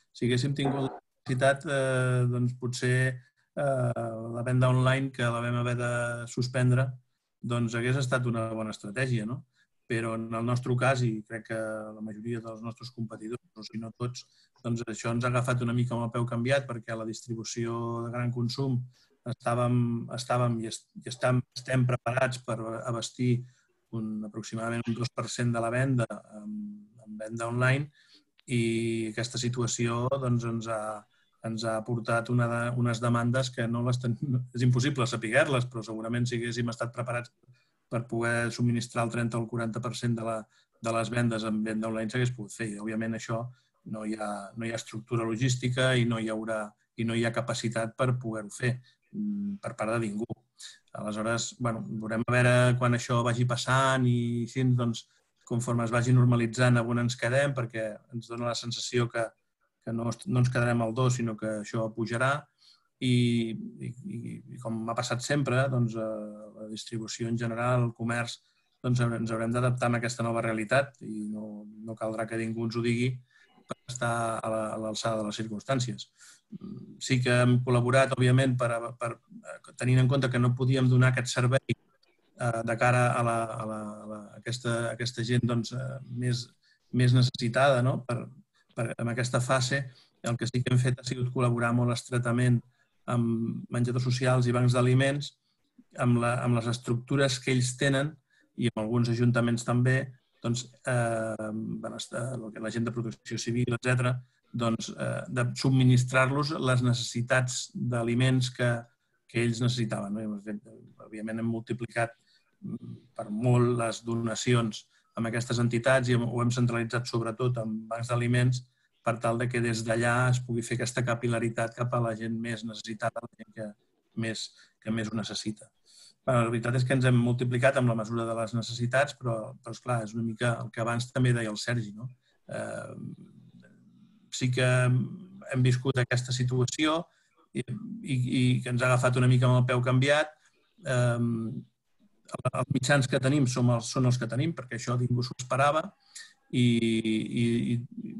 doncs potser la venda online, que la vam haver de suspendre, doncs hagués estat una bona estratègia, no? Però en el nostre cas, i crec que la majoria dels nostres competidors, si no tots, doncs això ens ha agafat una mica amb el peu canviat perquè la distribució de gran consum estàvem i estem preparats per abastir aproximadament un 2% de la venda en venda online i aquesta situació doncs, ens ha portat unes demandes que és impossible saber-les, però segurament si haguéssim estat preparats per poder subministrar el 30 o el 40% de les vendes en venda online s'hagués pogut fer. I, òbviament, això no hi ha estructura logística i no hi ha capacitat per poder-ho fer per part de ningú. Aleshores, veurem a veure quan això vagi passant i així, doncs, conforme es vagi normalitzant, on ens quedem, perquè ens dona la sensació que no ens quedarem al 2, sinó que això pujarà. I com ha passat sempre, la distribució en general, el comerç, ens haurem d'adaptar a aquesta nova realitat i no caldrà que ningú ens ho digui per estar a l'alçada de les circumstàncies. Sí que hem col·laborat, òbviament, tenint en compte que no podíem donar aquest servei de cara a aquesta gent més necessitada en aquesta fase. El que sí que hem fet ha sigut col·laborar molt estretament amb menjadors socials i bancs d'aliments, amb les estructures que ells tenen i amb alguns ajuntaments també, la gent de protecció civil, etc., de subministrar-los les necessitats d'aliments que ells necessitaven. Òbviament hem multiplicat per molt les donacions amb aquestes entitats i ho hem centralitzat sobretot en bancs d'aliments per tal que des d'allà es pugui fer aquesta capil·laritat cap a la gent més necessitada, la gent que més ho necessita. La veritat és que ens hem multiplicat amb la mesura de les necessitats, però esclar, és una mica el que abans també deia el Sergi. Sí que hem viscut aquesta situació i que ens ha agafat una mica amb el peu canviat. Els mitjans que tenim són els que tenim, perquè això ningú s'ho esperava. I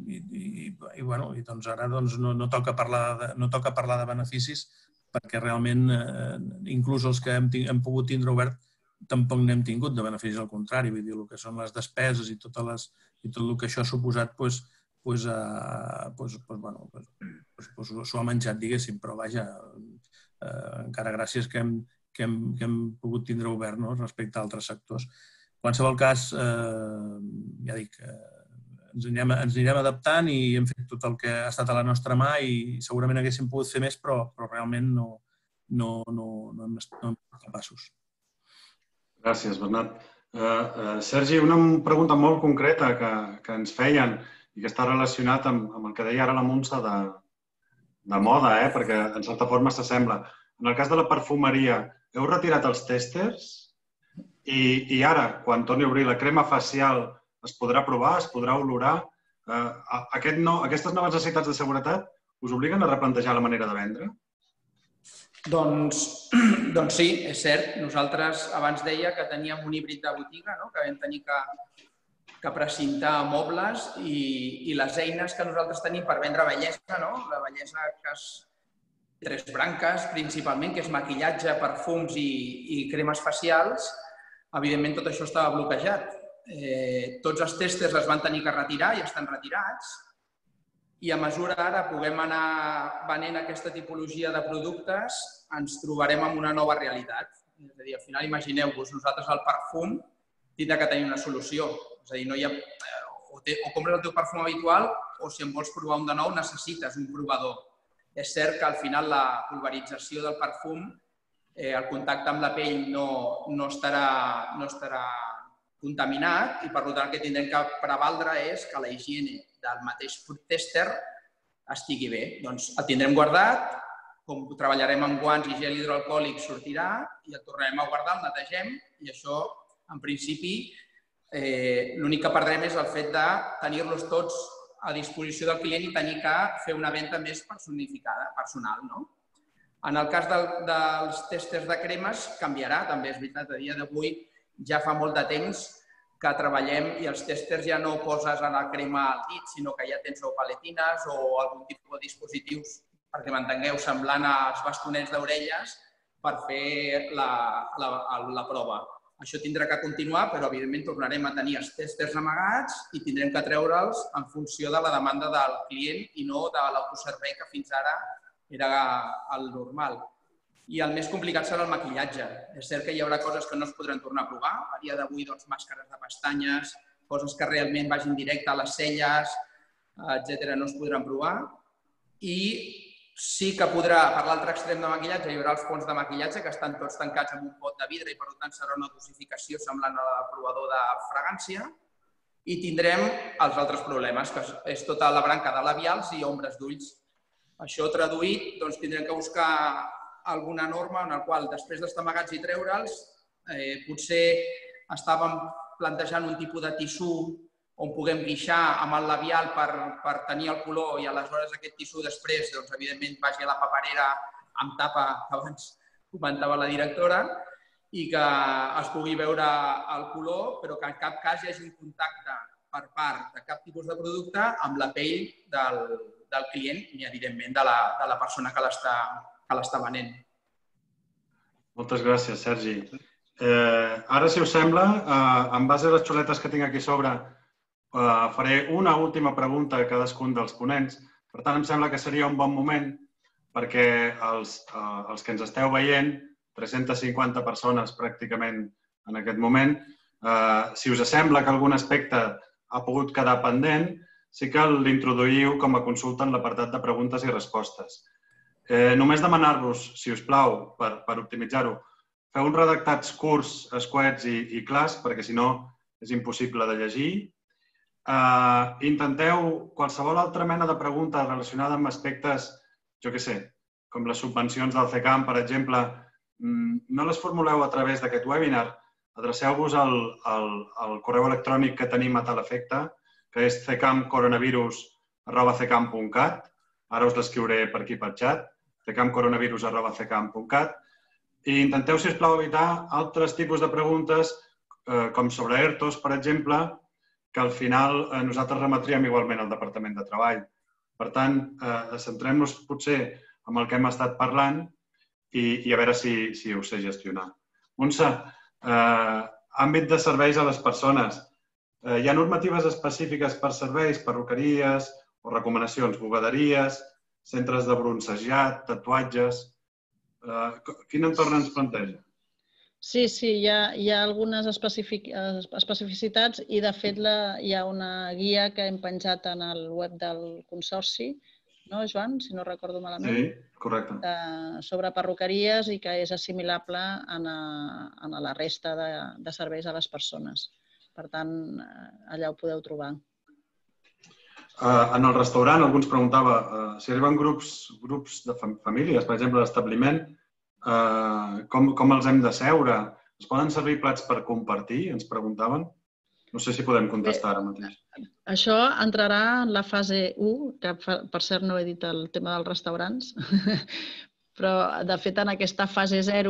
ara no toca parlar de beneficis perquè realment inclús els que hem pogut tindre obert tampoc n'hem tingut de beneficis, al contrari, vull dir, el que són les despeses i tot el que això ha suposat s'ho ha menjat, diguéssim, però vaja, encara gràcies que hem pogut tindre obert respecte a altres sectors. En qualsevol cas, ja dic, ens anirem adaptant i hem fet tot el que ha estat a la nostra mà i segurament haguéssim pogut fer més, però realment no hem estat capaços.
Gràcies, Bernat. Sergi, una pregunta molt concreta que ens feien i que està relacionat amb el que deia ara la Montse de moda, perquè en certa forma s'assembla. En el cas de la perfumeria, heu retirat els tèsters i ara, quan torni a obrir la crema facial, es podrà provar, es podrà olorar. Aquestes noves necessitats de seguretat us obliguen a replantejar la manera de vendre?
Doncs sí, és cert. Nosaltres abans deia que teníem un híbrid de botiga, que vam tenir que precintar mobles i les eines que nosaltres tenim per vendre bellesa, la bellesa que és tres branques, principalment, que és maquillatge, perfums i cremes facials, evidentment tot això estava bloquejat. Tots els tèsters es van tenir que retirar i estan retirats. I a mesura ara puguem anar venent aquesta tipologia de productes, ens trobarem amb una nova realitat. És a dir, al final, imagineu-vos, nosaltres el perfum tindrà que tenir una solució. És a dir, no hi ha... o compres el teu perfum habitual o si en vols provar un de nou necessites un provador. És cert que al final la pulverització del perfum, el contacte amb la pell no estarà contaminat i per tant el que tindrem que prevaldre és que la higiene del mateix tèster estigui bé. Doncs el tindrem guardat, com treballarem amb guants i gel hidroalcohòlic sortirà i el tornarem a guardar, el netegem i això, en principi, l'únic que perdrem és el fet de tenir-los tots a disposició del client i tenir que fer una venda més personificada, personal. En el cas dels tèsters de cremes canviarà, també és veritat, a dia d'avui ja fa molt de temps que treballem i els tèsters ja no poses a la crema al dit, sinó que ja tens o paletines o algun tipus de dispositius, perquè m'entengueu, semblant als bastonets d'orelles per fer la prova. Això tindrà que continuar, però evidentment tornarem a tenir els tèsters amagats i tindrem que treure'ls en funció de la demanda del client i no de l'autoservei que fins ara era el normal. I el més complicat serà el maquillatge. És cert que hi haurà coses que no es podran tornar a provar. A dia d'avui, màscares de pestanyes, coses que realment vagin directe a les celles, etc., no es podran provar. I sí que podrà, per l'altre extrem de maquillatge, hi haurà els ponts de maquillatge que estan tots tancats en un pot de vidre i per tant serà una dosificació semblant al provador de fragància. I tindrem els altres problemes, que és tota la branca de labials i ombres d'ulls. Això traduït, doncs tindrem que buscar alguna norma en la qual, després d'estar amagats i treure'ls, potser estàvem plantejant un tipus de tissú on puguem guixar amb el labial per tenir el color i aleshores aquest tissú després, evidentment, vagi a la paperera amb tapa, que abans comentava la directora, i que es pugui veure el color, però que en cap cas hi hagi un contacte per part de cap tipus de producte amb la pell del client i, evidentment, de la persona que l'està venent.
Moltes gràcies, Sergi. Ara, si us sembla, en base a les xuletes que tinc aquí a sobre, faré una última pregunta a cadascun dels ponents. Per tant, em sembla que seria un bon moment perquè els que ens esteu veient, 350 persones pràcticament en aquest moment, si us sembla que algun aspecte ha pogut quedar pendent, sí que l'introduïu com a consulta en l'apartat de preguntes i respostes. Només demanar-vos, si us plau, per optimitzar-ho, feu uns redactats curts, escuets i clars, perquè si no és impossible de llegir. Intenteu qualsevol altra mena de pregunta relacionada amb aspectes, jo què sé, com les subvencions del CECAM, per exemple, no les formuleu a través d'aquest webinar, adreceu-vos al correu electrònic que tenim a tal efecte, que és cecamcoronavirus@cecam.cat. Ara us l'escriuré per aquí per xat, cecamcoronavirus@cecam.cat. I intenteu, si us plau, evitar altres tipus de preguntes, com sobre ERTOs, per exemple, que al final nosaltres remetríem igualment al Departament de Treball. Per tant, centrem-nos potser en el que hem estat parlant i a veure si ho sé gestionar. Montse, àmbit de serveis a les persones. Hi ha normatives específiques per serveis, perruqueries o recomanacions, bugaderies, centres de bronzejat, tatuatges... Quin entorn ens planteja?
Sí, hi ha algunes especificitats i, de fet, hi ha una guia que hem penjat en el web del Consorci, no, Joan, si no recordo malament?
Sí, correcte.
Sobre perruqueries i que és assimilable a la resta de serveis a les persones. Per tant, allà ho podeu trobar.
En el restaurant, algú ens preguntava si arriben grups de famílies, per exemple, a l'establiment, com els hem de seure? Es poden servir plats per compartir? Ens preguntaven. No sé si podem contestar ara mateix.
Això entrarà en la fase 1, que per cert no he dit el tema dels restaurants, però de fet en aquesta fase 0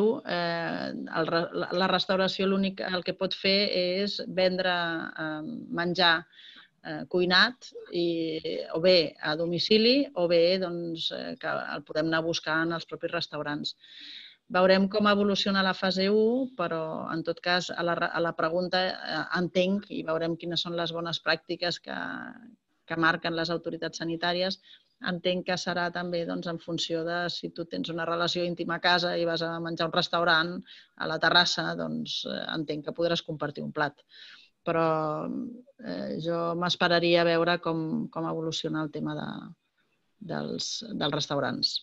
la restauració l'únic el que pot fer és vendre menjar cuinat, o bé a domicili o bé que el podem anar a buscar en els propis restaurants. Veurem com evoluciona la fase 1, però en tot cas a la pregunta entenc i veurem quines són les bones pràctiques que marquen les autoritats sanitàries. Entenc que serà també en funció de si tu tens una relació íntima a casa i vas a menjar a un restaurant a la terrassa, doncs entenc que podràs compartir un plat. Però jo m'esperaria a veure com evoluciona el tema dels restaurants.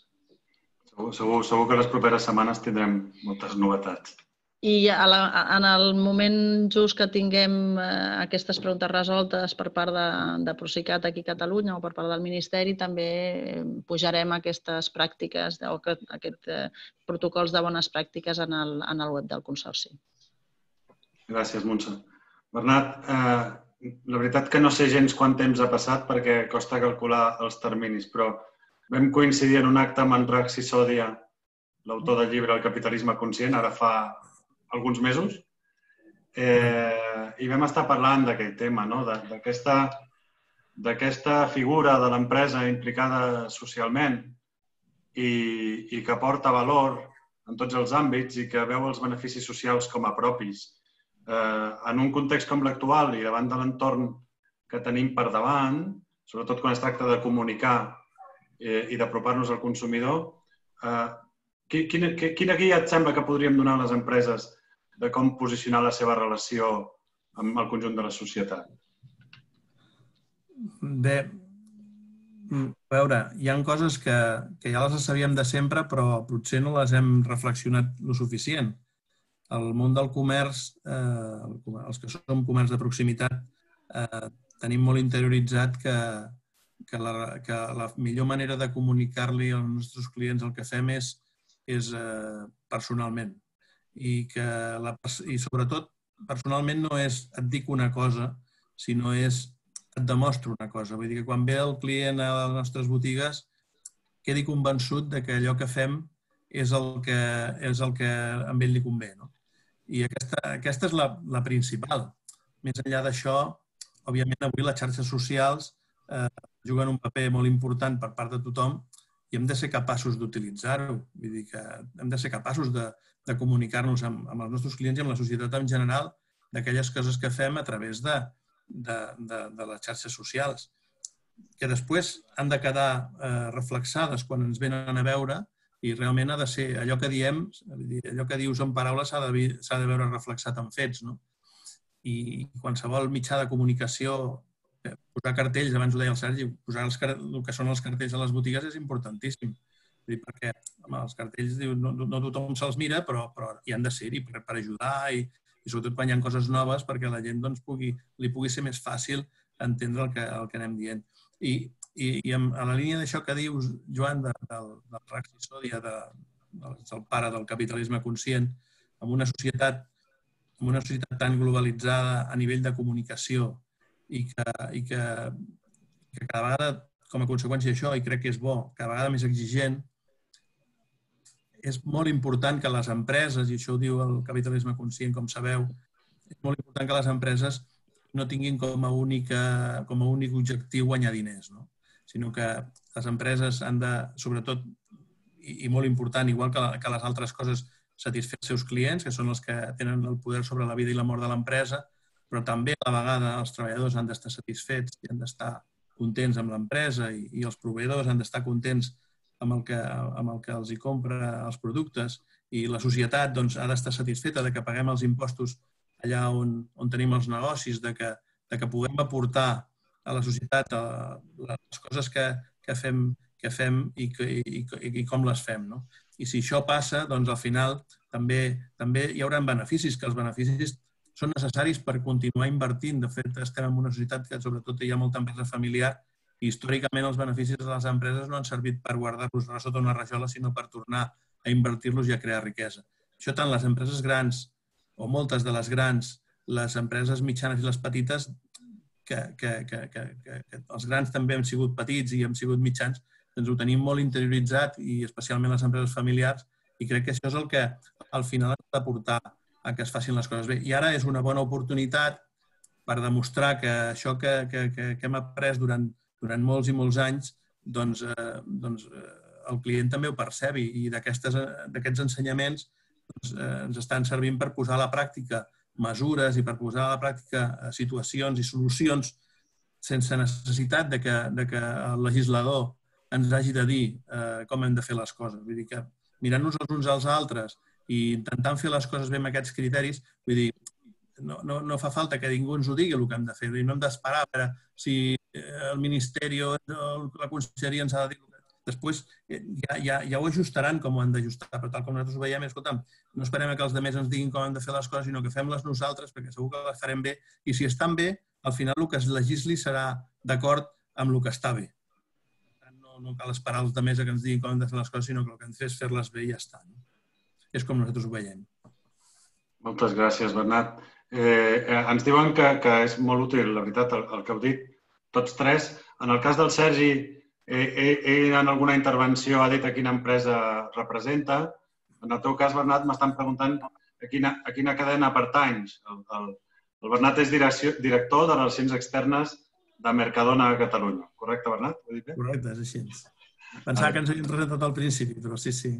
Segur que les properes setmanes tindrem moltes novetats.
I en el moment just que tinguem aquestes preguntes resoltes per part de Procicat aquí a Catalunya o per part del Ministeri, també pujarem aquestes pràctiques o aquests protocols de bones pràctiques en el web del Consorci.
Gràcies, Montse. Bernat, la veritat que no sé gens quant temps ha passat perquè costa calcular els terminis, però vam coincidir en un acte amb en Raxi Sòdia, l'autor del llibre El capitalisme conscient, ara fa alguns mesos, i vam estar parlant d'aquell tema, d'aquesta figura de l'empresa implicada socialment i que aporta valor en tots els àmbits i que veu els beneficis socials com a propis. En un context com l'actual i davant de l'entorn que tenim per davant, sobretot quan es tracta de comunicar i d'apropar-nos al consumidor, quina guia et sembla que podríem donar a les empreses de com posicionar la seva relació amb el conjunt de la societat?
Bé, a veure, hi ha coses que ja les sabíem de sempre, però potser no les hem reflexionat lo suficient. El món del comerç, els que som comerç de proximitat, tenim molt interioritzat que la millor manera de comunicar-li als nostres clients el que fem és personalment. I sobretot, personalment no és et dic una cosa, sinó és et demostro una cosa. Vull dir que quan ve el client a les nostres botigues quedi convençut que allò que fem és el que a ell li convé. I aquesta és la principal. Més enllà d'això, òbviament avui les xarxes socials juguen un paper molt important per part de tothom i hem de ser capaços d'utilitzar-ho. Vull dir que hem de ser capaços de comunicar-nos amb els nostres clients i amb la societat en general d'aquelles coses que fem a través de les xarxes socials, que després han de quedar reflexades quan ens venen a veure i realment ha de ser allò que diem, allò que dius en paraules s'ha de veure reflexat en fets. I qualsevol mitjà de comunicació, posar cartells, abans ho deia el Sergi, posar el que són els cartells a les botigues és importantíssim. Perquè els cartells no tothom se'ls mira, però hi han de ser-hi per ajudar i sobretot quan hi ha coses noves perquè a la gent li pugui ser més fàcil entendre el que anem dient. I a la línia d'això que dius, Joan, del Raxi Sòdia, del pare del capitalisme conscient, en una societat tan globalitzada a nivell de comunicació i que cada vegada, com a conseqüència d'això, i crec que és bo, cada vegada més exigent, és molt important que les empreses, i això ho diu el capitalisme conscient, com sabeu, és molt important que les empreses no tinguin com a únic objectiu guanyar diners, sinó que les empreses han de, sobretot, i molt important, igual que les altres coses, satisfer els seus clients, que són els que tenen el poder sobre la vida i la mort de l'empresa, però també a la vegada els treballadors han d'estar satisfets i han d'estar contents amb l'empresa i els proveïdors han d'estar contents amb el que els hi compra els productes i la societat ha d'estar satisfeta de que paguem els impostos allà on tenim els negocis, de que puguem aportar a la societat les coses que fem i com les fem. I si això passa, doncs al final també hi haurà beneficis, que els beneficis són necessaris per continuar invertint. De fet, estem en una societat que sobretot hi ha molta empresa familiar i històricament els beneficis de les empreses no han servit per guardar-los sota una rajola, sinó per tornar a invertir-los i a crear riquesa. Això tant les empreses grans o moltes de les grans, les empreses mitjanes i les petites, que els grans també hem sigut petits i hem sigut mitjans, doncs ho tenim molt interioritzat i especialment les empreses familiars i crec que això és el que al final ha de portar a que es facin les coses bé. I ara és una bona oportunitat per demostrar que això que hem après durant molts i molts anys, doncs el client també ho percebi i d'aquests ensenyaments ens estan servint per posar a la pràctica mesures i per posar a la pràctica situacions i solucions sense necessitat de que el legislador ens hagi de dir com hem de fer les coses. Vull dir que mirant-nos els uns als altres i intentant fer les coses bé amb aquests criteris, vull dir, no fa falta que ningú ens ho digui el que hem de fer. No hem d'esperar a veure si el Ministeri o la Conselleria ens ha de dir. Després ja ho ajustaran com ho han d'ajustar, però tal com nosaltres ho veiem, escolta'm, no esperem que els altres ens diguin com hem de fer les coses, sinó que fem-les nosaltres, perquè segur que les farem bé, i si estan bé, al final el que es legisli serà d'acord amb el que està bé. No cal esperar els altres que ens diguin com hem de fer les coses, sinó que el que hem de fer és fer-les bé i ja està. És com nosaltres ho veiem.
Moltes gràcies, Bernat. Ens diuen que és molt útil, la veritat, el que heu dit, tots tres. En el cas del Sergi, ell en alguna intervenció ha dit a quina empresa representa. En el teu cas, Bernat, m'estan preguntant a quina cadena pertanys. El Bernat és director de relacions externes de Mercadona a Catalunya. Correcte, Bernat?
Correcte, és així. Pensava que ens havien presentat al principi, però sí.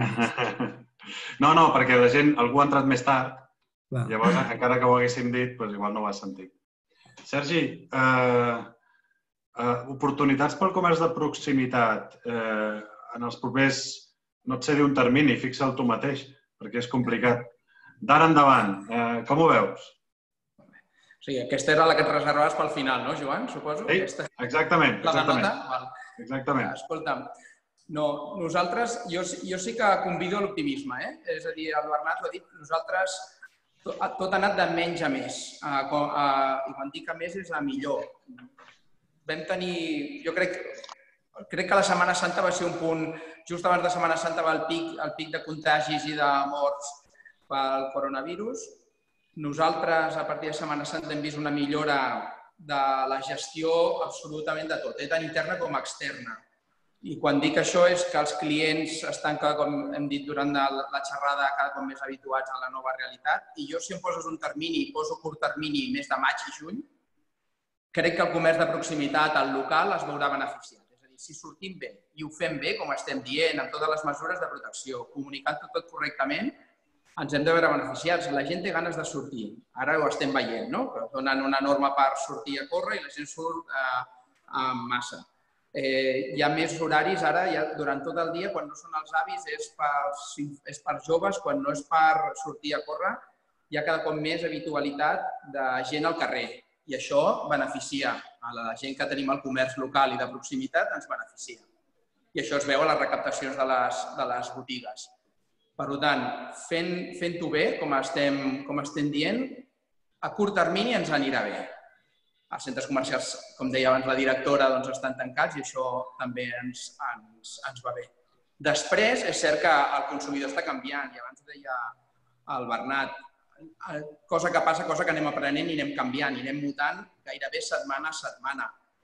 No, perquè la gent, algú ha entrat més tard, llavors, encara que ho haguéssim dit, igual no ho has sentit. Sergi, oportunitats pel comerç de proximitat en els propers, no et sé dir un termini, fixa'l tu mateix, perquè és complicat. D'ara endavant, com ho veus?
Sí, aquesta era la que et reservaves pel final, no, Joan? Suposo?
Sí, exactament.
La de nota?
Exactament.
Escolta'm, nosaltres, jo sí que convido l'optimisme, És a dir, el Bernat ho ha dit, nosaltres tot ha anat de menys a més. I quan dic a més és a millor. Vam tenir, jo crec que la Setmana Santa va ser un punt, just abans de Setmana Santa va el pic de contagis i de morts pel coronavirus. Nosaltres, a partir de Setmana Santa, hem vist una millora de la gestió absolutament de tot, tant interna com externa. I quan dic això és que els clients estan, com hem dit durant la xerrada, cada cop més habituats a la nova realitat. I jo, si em poses un termini, poso curt termini més de maig i juny, crec que el comerç de proximitat, el local, es veurà beneficiat. És a dir, si sortim bé i ho fem bé, com estem dient, amb totes les mesures de protecció, comunicant-ho tot correctament, ens hem de veure beneficiats. La gent té ganes de sortir. Ara ho estem veient, no? Donen una norma per sortir a córrer i la gent surt en massa. Hi ha més horaris ara, durant tot el dia, quan no són els avis, és per joves, quan no és per sortir a córrer, hi ha cada cop més habitualitat de gent al carrer. I això beneficia a la gent que tenim al comerç local i de proximitat, ens beneficia. I això es veu a les recaptacions de les botigues. Per tant, fent-ho bé, com estem dient, a curt termini ens anirà bé. Els centres comercials, com deia abans la directora, estan tancats i això també ens va bé. Després, és cert que el consumidor està canviant i abans ho deia el Bernat, cosa que passa, cosa que anem aprenent i anem canviant i anem mutant gairebé setmana a setmana.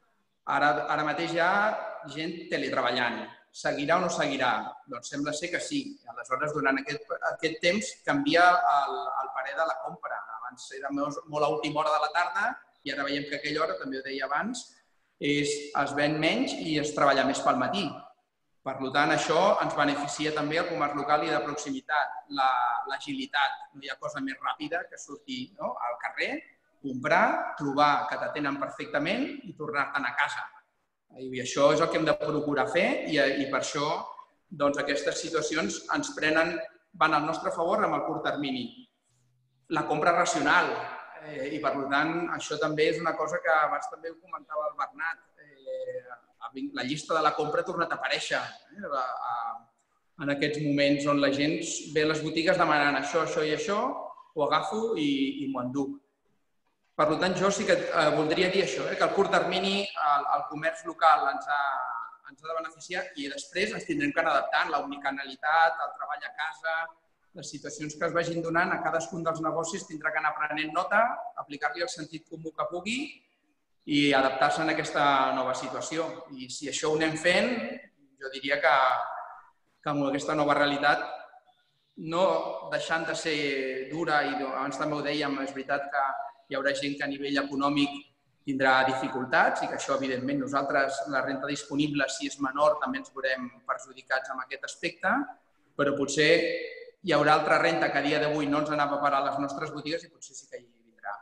Ara mateix hi ha gent teletreballant. Seguirà o no seguirà? Doncs sembla ser que sí. Aleshores, durant aquest temps canvia el parer de la compra. Abans era molt a última hora de la tarda i ara veiem que a aquella hora, també ho deia abans, es ven menys i es treballa més pel matí. Per tant, això ens beneficia també al comerç local i de proximitat, l'agilitat. No hi ha cosa més ràpida que sortir al carrer, comprar, trobar que t'atenen perfectament i tornar-te'n a casa. I això és el que hem de procurar fer i per això aquestes situacions ens van al nostre favor amb el curt termini. La compra racional, i per tant això també és una cosa que abans també ho comentava el Bernat, la llista de la compra ha tornat a aparèixer en aquests moments on la gent ve a les botigues demanant això, això i això, ho agafo i m'ho enduc. Per tant, jo sí que voldria dir això, que al curt termini el comerç local ens ha de beneficiar i després ens tindrem que anar adaptant l'omnicanalitat, el treball a casa, les situacions que es vagin donant a cadascun dels negocis tindrà que anar prenent nota, aplicar-li el sentit comú que pugui i adaptar-se a aquesta nova situació. I si això ho anem fent, jo diria que amb aquesta nova realitat, no deixant de ser dura, i abans també ho dèiem, és veritat que hi haurà gent que a nivell econòmic tindrà dificultats i que això, evidentment, nosaltres, la renda disponible, si és menor, també ens veurem perjudicats en aquest aspecte, però potser hi haurà altra renda que a dia d'avui no ens anava a parar a les nostres botigues i potser sí que hi vindrà.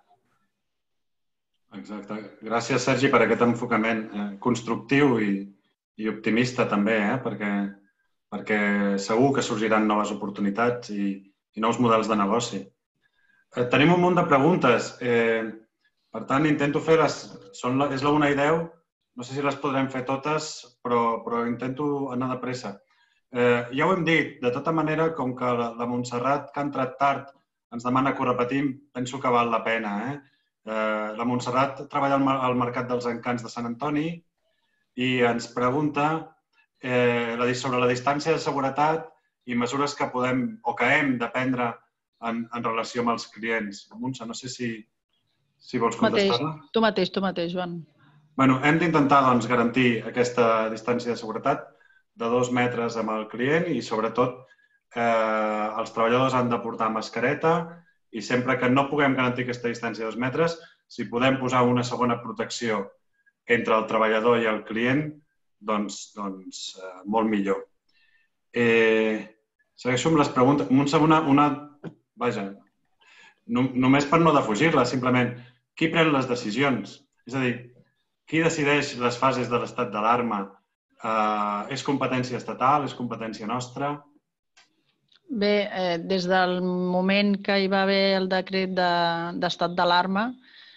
Exacte. Gràcies, Sergi, per aquest enfocament constructiu i optimista també, perquè segur que sorgiran noves oportunitats i nous models de negoci. Tenim un munt de preguntes. Per tant, intento fer-les. És la 1:10. No sé si les podrem fer totes, però intento anar de pressa. Ja ho hem dit, de tota manera, com que la Montserrat, que ha entrat tard, ens demana que ho repetim, penso que val la pena. La Montserrat treballa al Mercat dels Encants de Sant Antoni i ens pregunta sobre la distància de seguretat i mesures que podem o que hem de prendre en relació amb els clients. Montse, no sé si vols contestar-la.
Tu mateix, Joan.
Hem d'intentar garantir aquesta distància de seguretat de 2 metres amb el client i, sobretot, els treballadors han de portar mascareta i sempre que no puguem garantir aquesta distància de 2 metres, si podem posar una segona protecció entre el treballador i el client, doncs molt millor. Segueixo amb les preguntes. Montse, vaja, només per no defugir-la, simplement, qui pren les decisions? És a dir, qui decideix les fases de l'estat d'alarma? És competència estatal? És competència nostra?
Bé, des del moment que hi va haver el decret d'estat d'alarma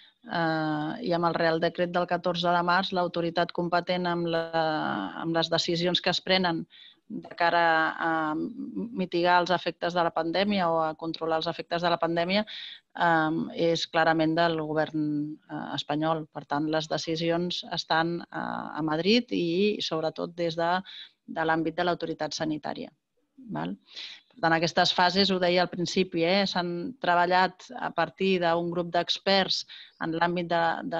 i amb el Real Decret del 14 de març, l'autoritat competent amb les decisions que es prenen de cara a mitigar els efectes de la pandèmia o a controlar els efectes de la pandèmia és clarament del govern espanyol. Per tant, les decisions estan a Madrid i sobretot des de l'àmbit de l'autoritat sanitària. Per tant, aquestes fases, ho deia al principi, s'han treballat a partir d'un grup d'experts en l'àmbit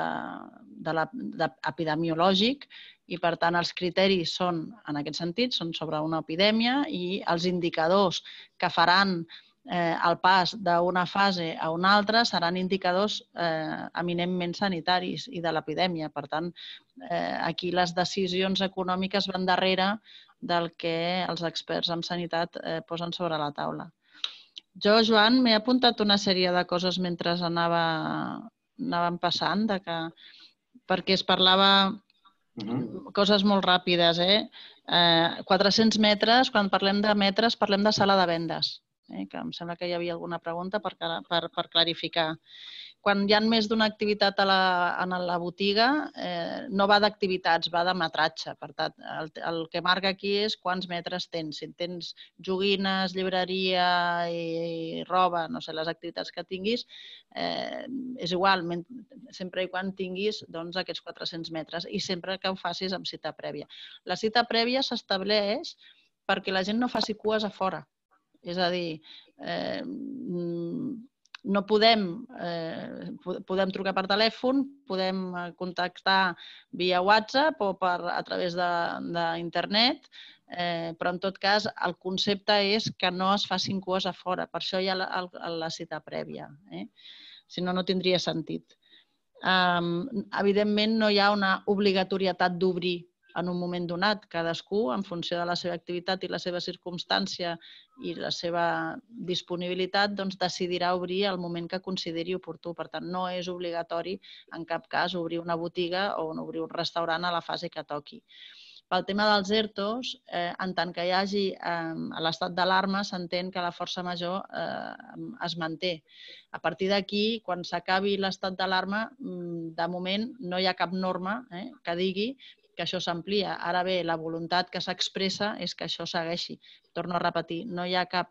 epidemiològic i, per tant, els criteris són, en aquest sentit, són sobre una epidèmia i els indicadors que faran el pas d'una fase a una altra seran indicadors eminentment sanitaris i de l'epidèmia. Per tant, aquí les decisions econòmiques van darrere del que els experts en sanitat posen sobre la taula. Jo, Joan, m'he apuntat una sèrie de coses mentre anàvem passant, perquè es parlava coses molt ràpides. 400 metres, quan parlem de metres, parlem de sala de vendes, que em sembla que hi havia alguna pregunta per clarificar. Quan hi ha més d'una activitat a la botiga, no va d'activitats, va de metratge. Per tant, el que marca aquí és quants metres tens. Si tens joguines, llibreria i roba, no sé, les activitats que tinguis, és igual, sempre i quan tinguis aquests 400 metres i sempre que ho facis amb cita prèvia. La cita prèvia s'estableix perquè la gent no faci cues a fora. És a dir, no podem trucar per telèfon, podem contactar via WhatsApp o a través d'internet, però en tot cas el concepte és que no es facin cues a fora. Per això hi ha la cita prèvia. Si no, no tindria sentit. Evidentment, no hi ha una obligatorietat d'obrir en un moment donat, cadascú, en funció de la seva activitat i la seva circumstància i la seva disponibilitat, doncs decidirà obrir el moment que consideri oportú. Per tant, no és obligatori en cap cas obrir una botiga o obrir un restaurant a la fase que toqui. Pel tema dels ERTOs, en tant que hi hagi l'estat d'alarma, s'entén que la força major es manté. A partir d'aquí, quan s'acabi l'estat d'alarma, de moment no hi ha cap norma que digui que això s'amplia. Ara bé, la voluntat que s'expressa és que això segueixi. Torno a repetir, no hi ha cap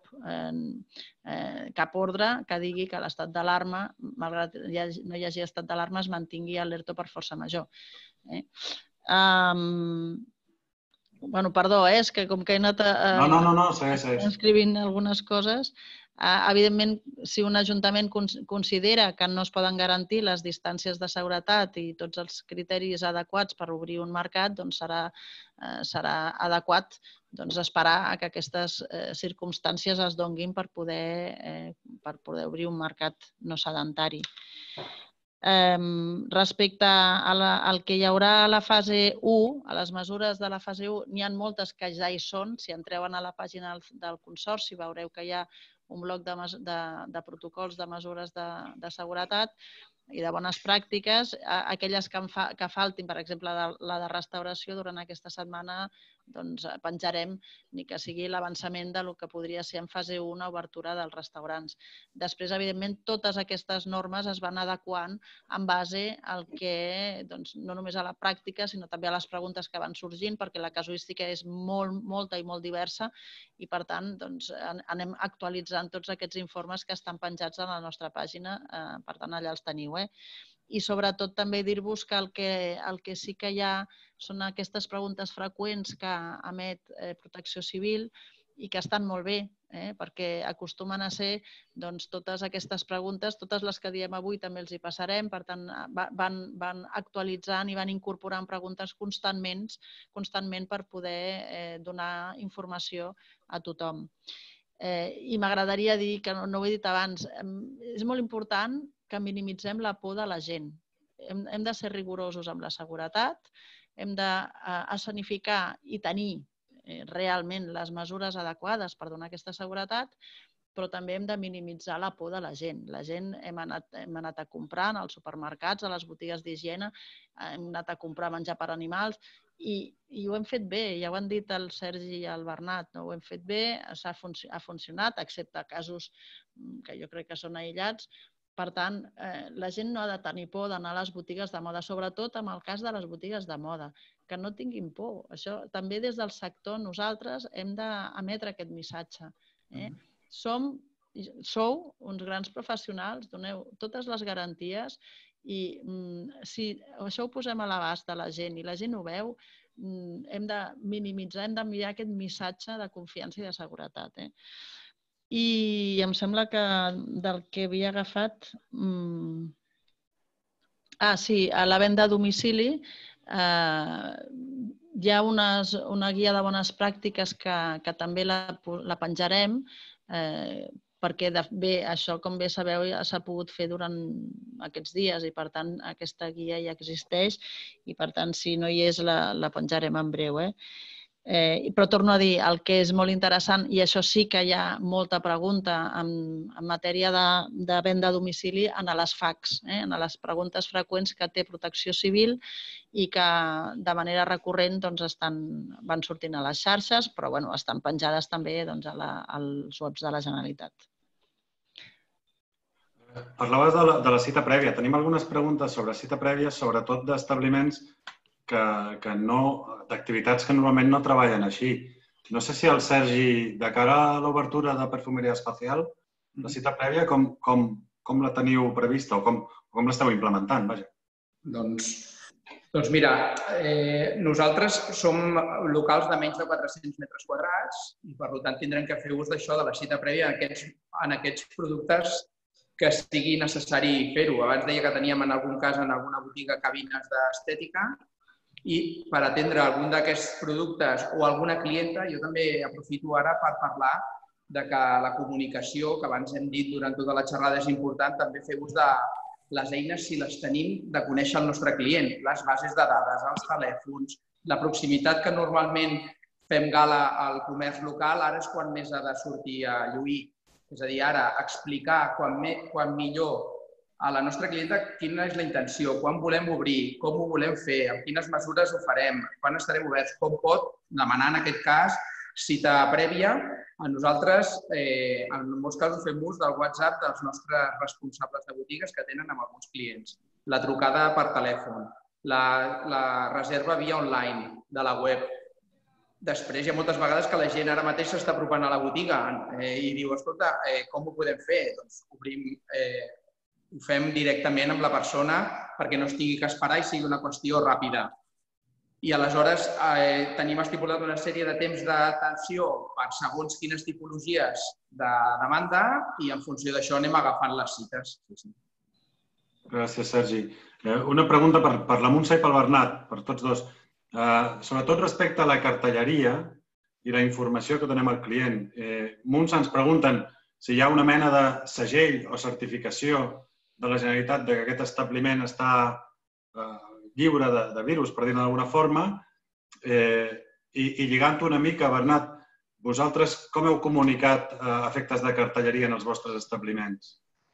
ordre que digui que l'estat d'alarma, malgrat no hi hagi estat d'alarma, es mantingui l'ERTO per força major. Bueno, perdó, és que com que he anat escrivint algunes coses, evidentment, si un ajuntament considera que no es poden garantir les distàncies de seguretat i tots els criteris adequats per obrir un mercat, doncs serà adequat esperar que aquestes circumstàncies es donguin per poder obrir un mercat no sedentari. Respecte al que hi haurà a la fase 1, a les mesures de la fase 1, n'hi ha moltes que ja hi són. Si entreu a la pàgina del Consorci veureu que hi ha un bloc de protocols de mesures de seguretat i de bones pràctiques. Aquelles que faltin, per exemple, la de restauració, durant aquesta setmana penjarem ni que sigui l'avançament del que podria ser en fase 1 una obertura dels restaurants. Després, evidentment, totes aquestes normes es van adequant en base al que, no només a la pràctica, sinó també a les preguntes que van sorgint, perquè la casuística és molta i molt diversa i, per tant, anem actualitzant tots aquests informes que estan penjats a la nostra pàgina. Per tant, allà els teniu. I sobretot també dir-vos que el que sí que hi ha són aquestes preguntes freqüents que emet Protecció Civil i que estan molt bé, perquè acostumen a ser totes aquestes preguntes, totes les que diem avui també els hi passarem, per tant van actualitzant i van incorporant preguntes constantment per poder donar informació a tothom. I m'agradaria dir, que no ho he dit abans, és molt important que minimitzem la por de la gent. Hem de ser rigorosos amb la seguretat, hem d'escenificar i tenir realment les mesures adequades per donar aquesta seguretat, però també hem de minimitzar la por de la gent. La gent hem anat a comprar als supermercats, a les botigues d'higiene, hem anat a comprar menjar per animals i ho hem fet bé, ja ho han dit el Sergi i el Bernat, ho hem fet bé, ha funcionat, excepte casos que jo crec que són aïllats. Per tant, la gent no ha de tenir por d'anar a les botigues de moda, sobretot en el cas de les botigues de moda, que no tinguin por. Això també des del sector nosaltres hem d'emetre aquest missatge. Sou uns grans professionals, doneu totes les garanties i si això ho posem a l'abast de la gent i la gent ho veu, hem de minimitzar, hem d'enviar aquest missatge de confiança i de seguretat. I em sembla que del que havia agafat... sí, a la venda a domicili hi ha una guia de bones pràctiques que també la penjarem perquè bé, això, com bé sabeu, s'ha pogut fer durant aquests dies i, per tant, aquesta guia ja existeix i, per tant, si no hi és, la penjarem en breu. Però torno a dir, el que és molt interessant, i això sí que hi ha molta pregunta en matèria de venda a domicili, en les FAQs, en les preguntes freqüents que té Protecció Civil i que de manera recurrent van sortint a les xarxes, però estan penjades també als webs de la Generalitat.
Parlaves de la cita prèvia. Tenim algunes preguntes sobre cita prèvia, sobretot d'establiments d'activitats que normalment no treballen així. No sé si el Sergi, de cara a l'obertura de Perfumeria Espacial, la cita prèvia, com la teniu prevista o com l'esteu implementant?
Doncs mira, nosaltres som locals de menys de 400 metres quadrats i, per tant, tindrem que fer ús d'això, de la cita prèvia, en aquests productes que sigui necessari fer-ho. Abans deia que teníem en algun cas en alguna botiga cabines d'estètica i per atendre algun d'aquests productes o alguna clienta, jo també aprofito ara per parlar de que la comunicació, que abans hem dit durant tota la xerrada, és important també fer ús de les eines, si les tenim, de conèixer el nostre client, les bases de dades, els telèfons, la proximitat que normalment fem gala al comerç local, ara és quan més ha de sortir a lluir. És a dir, ara explicar quan millor a la nostra clienta quina és la intenció, quan volem obrir, com ho volem fer, amb quines mesures ho farem, quan estarem oberts, com pot demanar en aquest cas cita prèvia. A nosaltres, en molts casos, fem ús del WhatsApp dels nostres responsables de botigues que tenen amb alguns clients. La trucada per telèfon, la reserva via online de la web. Després hi ha moltes vegades que la gent ara mateix s'està apropant a la botiga i diu, escolta, com ho podem fer? Doncs ho fem directament amb la persona perquè no es tingui que esperar i sigui una qüestió ràpida. I aleshores tenim estipulat una sèrie de temps d'atenció per segons quines tipologies de demanda i en funció d'això anem agafant les cites.
Gràcies, Sergi. Una pregunta per la Montse i pel Bernat, per tots dos. Sobretot respecte a la cartelleria i la informació que donem al client. Molts ens pregunten si hi ha una mena de segell o certificació de la Generalitat que aquest establiment està lliure de virus, per dir-ho d'alguna forma. I lligant-ho una mica, Bernat, vosaltres com heu comunicat efectes de cartelleria en els vostres establiments?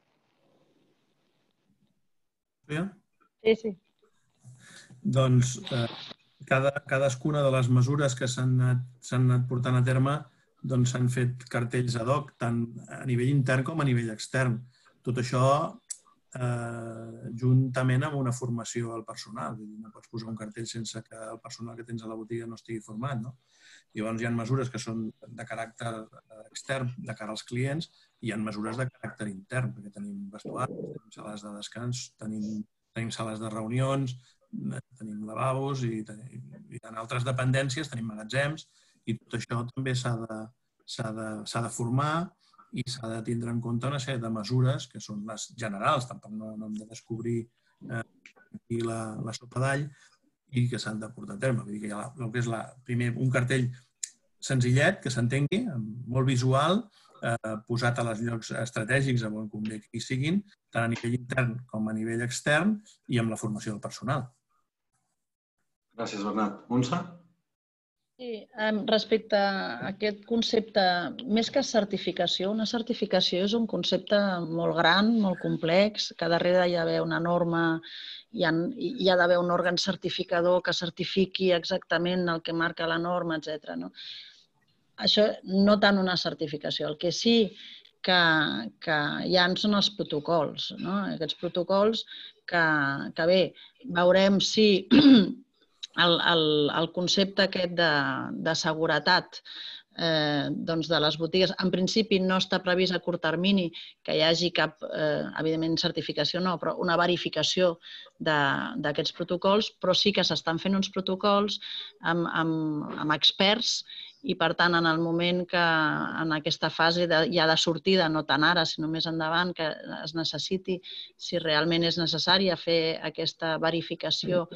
Sí.
Doncs cadascuna de les mesures que s'han anat portant a terme s'han fet cartells ad hoc, tant a nivell intern com a nivell extern. Tot això juntament amb una formació al personal. No pots posar un cartell sense que el personal que tens a la botiga no estigui format. Llavors hi ha mesures que són de caràcter extern de cara als clients i hi ha mesures de caràcter intern, perquè tenim vestuaris, tenim sales de descans, tenim sales de reunions, tenim lavabos i en altres dependències tenim magatzems i tot això també s'ha de formar i s'ha de tindre en compte una sèrie de mesures que són les generals, tampoc no hem de descobrir aquí la sopa d'all i que s'han de portar a terme. Vull dir que hi ha el que és primer un cartell senzillet, que s'entengui, molt visual, posat a els llocs estratègics on convé que hi siguin, tant a nivell intern com a nivell extern i amb la formació del personal.
Gràcies, Bernat. Montse?
Sí, respecte a aquest concepte, més que certificació, una certificació és un concepte molt gran, molt complex, que darrere hi ha d'haver una norma, hi ha d'haver un òrgan certificador que certifiqui exactament el que marca la norma, etc. Això no tant una certificació. El que sí que hi ha són els protocols. Aquests protocols que bé, veurem si el concepte aquest de seguretat de les botigues, en principi no està previst a curt termini que hi hagi cap, evidentment, certificació no, però una verificació d'aquests protocols, però sí que s'estan fent uns protocols amb experts i, per tant, en el moment que en aquesta fase ja de sortida, no tant ara, sinó més endavant, que es necessiti, si realment és necessari fer aquesta verificació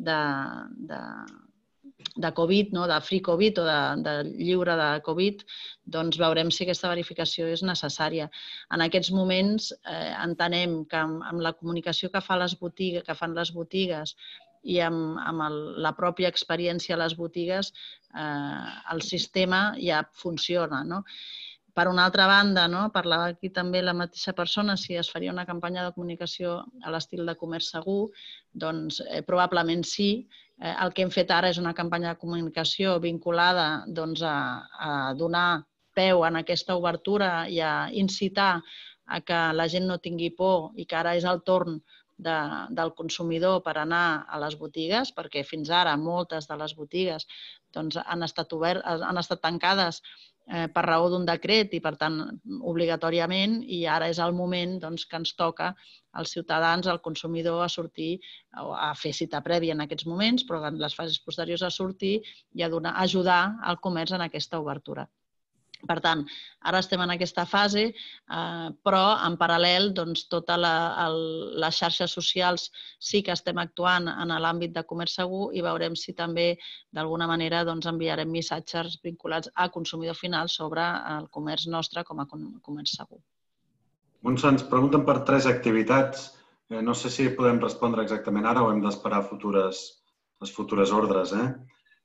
de Covid, de free Covid o de lliure de Covid, doncs veurem si aquesta verificació és necessària. En aquests moments entenem que amb la comunicació que fan les botigues i amb la pròpia experiència a les botigues, el sistema ja funciona. Per una altra banda, parlava aquí també la mateixa persona, si es faria una campanya de comunicació a l'estil de comerç segur, doncs probablement sí. El que hem fet ara és una campanya de comunicació vinculada a donar peu en aquesta obertura i a incitar a que la gent no tingui por i que ara és el torn del consumidor per anar a les botigues, perquè fins ara moltes de les botigues han estat tancades per raó d'un decret i, per tant, obligatòriament, i ara és el moment que ens toca als ciutadans, al consumidor, a sortir, a fer cita prèvia en aquests moments, però en les fases posteriors a sortir i a ajudar el comerç en aquesta obertura. Per tant, ara estem en aquesta fase, però en paral·lel totes les xarxes socials sí que estem actuant en l'àmbit de comerç segur i veurem si també d'alguna manera enviarem missatges vinculats al consumidor final sobre el comerç nostre com a comerç segur.
Montse, ens pregunten per 3 activitats. No sé si podem respondre exactament ara o hem d'esperar les futures ordres.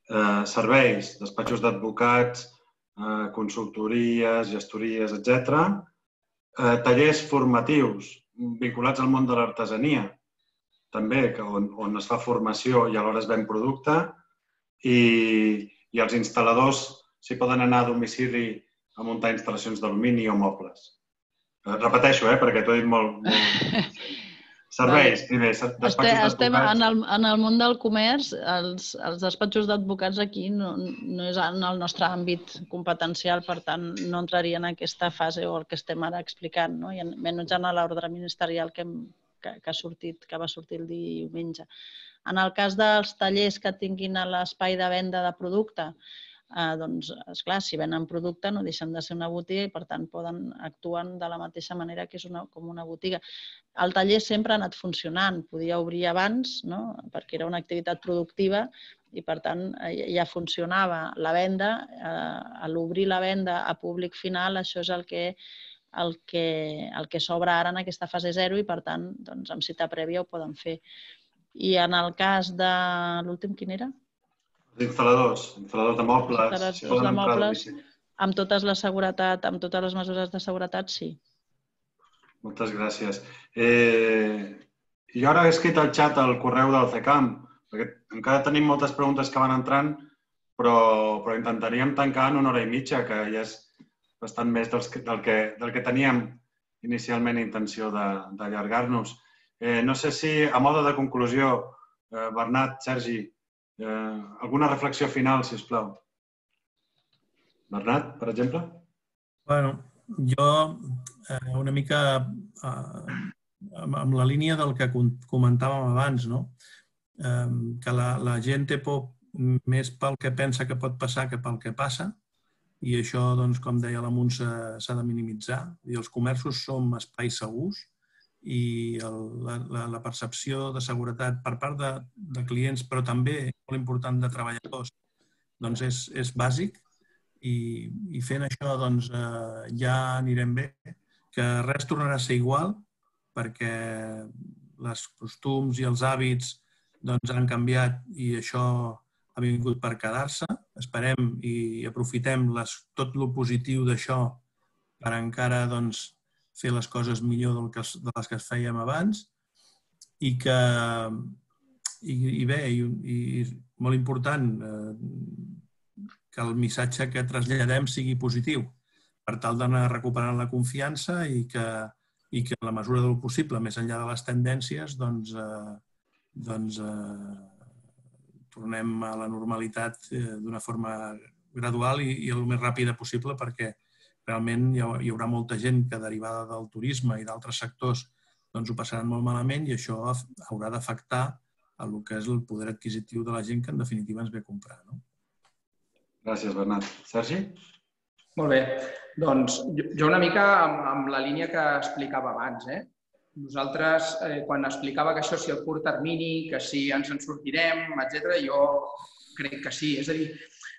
serveis, despatxos d'advocats, consultories, gestories, etc. Tallers formatius vinculats al món de l'artesania, també, on es fa formació i alhora es ven producte, i els instal·ladors s'hi poden anar a domicili a muntar instal·lacions d'alumini o mobles. Repeteixo, perquè t'ho he dit molt... Serveis, primer, despatxos d'advocats...
En el món del comerç, els despatxos d'advocats aquí no és en el nostre àmbit competencial, per tant, no entraria en aquesta fase o el que estem ara explicant, i menys en l'ordre ministerial que va sortir el diumenge. En el cas dels tallers que tinguin a l'espai de venda de producte, doncs, esclar, si venen producte no deixen de ser una botiga i, per tant, actuen de la mateixa manera que és com una botiga. El taller sempre ha anat funcionant. Podia obrir abans, perquè era una activitat productiva i, per tant, ja funcionava. La venda, a l'obrir la venda a públic final, això és el que s'obre ara en aquesta fase 0 i, per tant, amb cita prèvia ho poden fer. I en el cas de... L'últim, quin era?
Els instal·ladors de mobles.
Instal·ladors de mobles, amb tota la seguretat, amb totes les mesures de seguretat, sí.
Moltes gràcies. Jo ara he escrit al xat al correu del CECAM, perquè encara tenim moltes preguntes que van entrant, però intentaríem tancar en 1 hora i mitja, que ja és bastant més del que teníem inicialment intenció d'allargar-nos. No sé si, a mode de conclusió, Bernat, Sergi, alguna reflexió final, sisplau. Bernat, per exemple?
Bueno, jo una mica amb la línia del que comentàvem abans, que la gent té por més pel que pensa que pot passar que pel que passa, i això, com deia la Montse, s'ha de minimitzar. Els comerços som espais segurs i la percepció de seguretat per part de clients, però també, molt important, de treballadors, és bàsic, i fent això ja anirem bé, que res tornarà a ser igual, perquè els costums i els hàbits han canviat i això ha vingut per quedar-se. Esperem i aprofitem tot el positiu d'això per encara fer les coses millor de les que es fèiem abans i bé, i molt important, que el missatge que traslladem sigui positiu per tal d'anar recuperant la confiança i que en la mesura del possible, més enllà de les tendències, tornem a la normalitat d'una forma gradual i el més ràpida possible, perquè realment hi haurà molta gent que, derivada del turisme i d'altres sectors, ho passaran molt malament i això haurà d'afectar el que és el poder adquisitiu de la gent que, en definitiva, ens ve a comprar.
Gràcies, Bernat. Sergi?
Molt bé. Doncs jo una mica amb la línia que explicava abans. Nosaltres, quan explicava que això sí el curt termini, que sí ens en sortirem, etc., jo crec que sí. És a dir,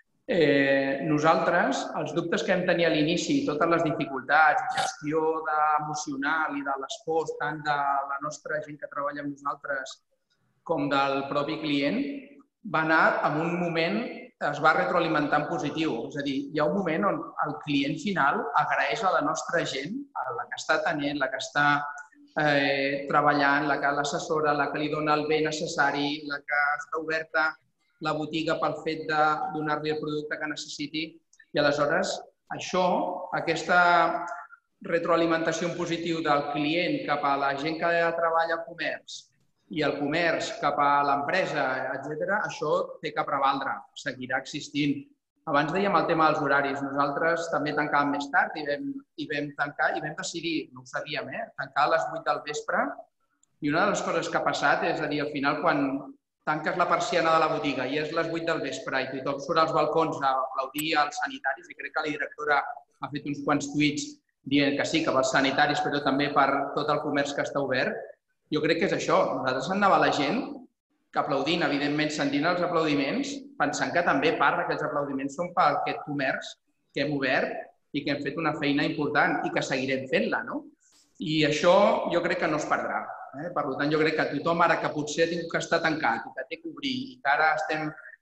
nosaltres, els dubtes que vam tenir a l'inici, totes les dificultats, gestió emocional i de les pors, tant de la nostra gent que treballa amb nosaltres com del propi client, va anar en un moment, es va retroalimentar en positiu. És a dir, hi ha un moment on el client final agraeix a la nostra gent, a la que està atenent, la que està treballant, la que l'assessora, la que li dona el bé necessari, la que està oberta la botiga pel fet de donar-li el producte que necessiti. I aleshores, això, aquesta retroalimentació en positiu del client cap a la gent que treballa al comerç i el comerç cap a l'empresa, etc., això té que prevaldre, seguirà existint. Abans dèiem el tema dels horaris. Nosaltres també tancàvem més tard i vam tancar i vam decidir, no ho sabíem, tancar a les 8 del vespre. I una de les coses que ha passat és a dir, al final, quan tanques la persiana de la botiga i és les 8 del vespre i tothom surt als balcons a aplaudir als sanitaris, i crec que la directora ha fet uns quants tuits dient que sí, que pels sanitaris, però també per tot el comerç que està obert, jo crec que és això. Nosaltres anava la gent que aplaudint, evidentment sentint els aplaudiments, pensant que també part d'aquests aplaudiments són per aquest comerç que hem obert i que hem fet una feina important i que seguirem fent-la, no? I això jo crec que no es perdrà. Per tant, jo crec que tothom ara que potser ha tingut que estar tancat i que té que obrir i que ara estem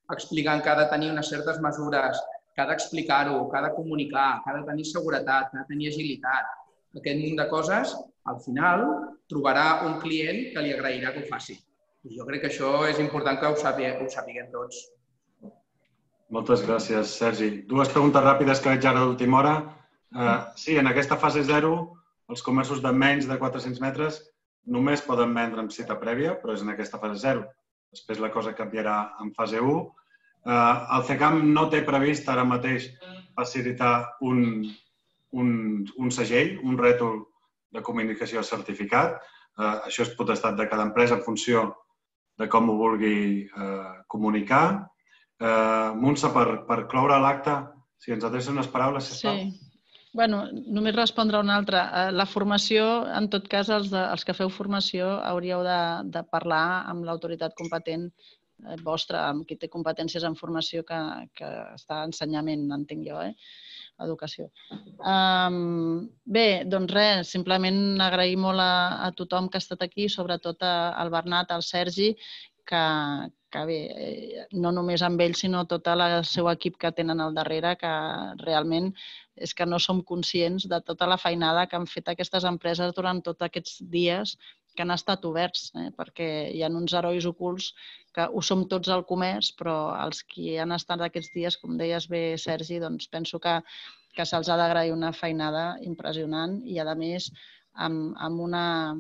explicant que ha de tenir unes certes mesures, que ha d'explicar-ho, que ha de comunicar, que ha de tenir seguretat, que ha de tenir agilitat, aquest munt de coses, al final trobarà un client que li agrairà que ho faci. I jo crec que això és important que ho sapiguem tots.
Moltes gràcies, Sergi. Dues preguntes ràpides que veig ara d'última hora. Sí, en aquesta fase 0, els comerços de menys de 400 metres només poden vendre amb cita prèvia, però és en aquesta fase 0. Després la cosa canviarà en fase 1. El CECAM no té previst ara mateix facilitar un segell, un rètol de comunicació certificat. Això és potestat de cada empresa en funció de com ho vulgui comunicar. Montse, per cloure l'acte, si ens adreces unes paraules, sisplau.
Sí. Bueno, només respondre una altra. La formació, en tot cas, els que feu formació hauríeu de parlar amb l'autoritat competent vostra, amb qui té competències en formació que està a ensenyament, entenc jo, educació. Bé, doncs res, simplement agrair molt a tothom que ha estat aquí, sobretot al Bernat, al Sergi, que bé, no només amb ell, sinó tot el seu equip que tenen al darrere, que realment és que no som conscients de tota la feinada que han fet aquestes empreses durant tots aquests dies que han estat oberts, perquè hi ha uns herois ocults que ho som tots al comerç, però els que han estat aquests dies, com deies bé, Sergi, doncs penso que se'ls ha d'agrair una feinada impressionant i, a més, amb una...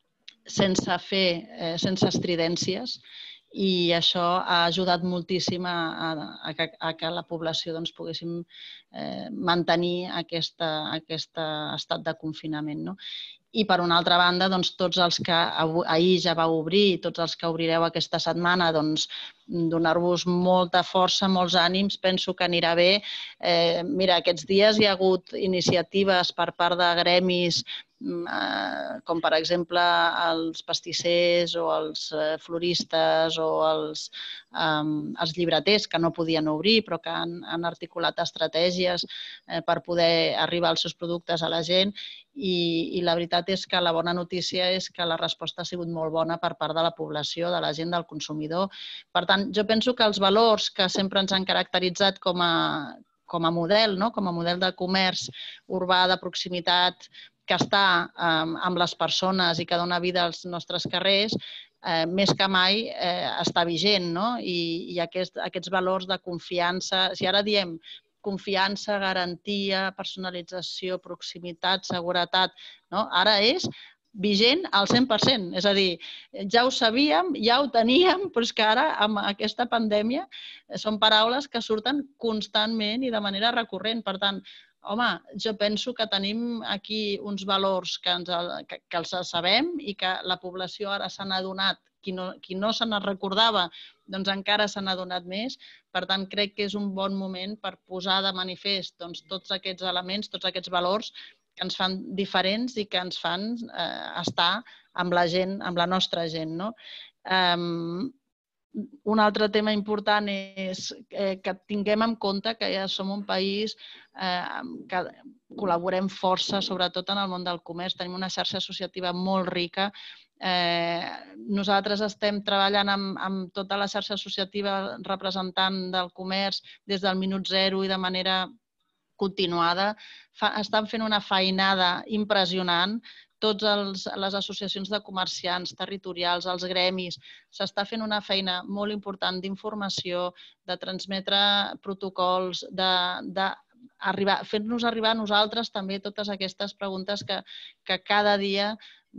sense estridències, i això ha ajudat moltíssim a que la població poguéssim mantenir aquest estat de confinament. I, per una altra banda, tots els que ahir ja vau obrir i tots els que obrireu aquesta setmana, donar-vos molta força, molts ànims, penso que anirà bé. Mira, aquests dies hi ha hagut iniciatives per part de gremis com, per exemple, els pastissers o els floristes o els llibreters que no podien obrir però que han articulat estratègies per poder arribar els seus productes a la gent i la veritat és que la bona notícia és que la resposta ha sigut molt bona per part de la població, de la gent, del consumidor. Per tant, jo penso que els valors que sempre ens han caracteritzat com a model, com a model de comerç urbà de proximitat, que està amb les persones i que dona vida als nostres carrers, més que mai està vigent. I aquests valors de confiança, si ara diem confiança, garantia, personalització, proximitat, seguretat, ara és vigent al 100%. És a dir, ja ho sabíem, ja ho teníem, però és que ara, amb aquesta pandèmia, són paraules que surten constantment i de manera recurrent. Per tant, home, jo penso que tenim aquí uns valors que els sabem i que la població ara se n'ha adonat. Qui no se n'en recordava, doncs encara se n'ha adonat més. Per tant, crec que és un bon moment per posar de manifest tots aquests elements, tots aquests valors que ens fan diferents i que ens fan estar amb la gent, amb la nostra gent. Un altre tema important és que tinguem en compte que ja som un país que col·laborem força, sobretot en el món del comerç. Tenim una xarxa associativa molt rica. Nosaltres estem treballant amb tota la xarxa associativa representant del comerç des del minut zero i de manera continuada. Estan fent una feinada impressionant. Totes les associacions de comerciants territorials, els gremis, s'està fent una feina molt important d'informació, de transmetre protocols, fer-nos arribar a nosaltres també totes aquestes preguntes que cada dia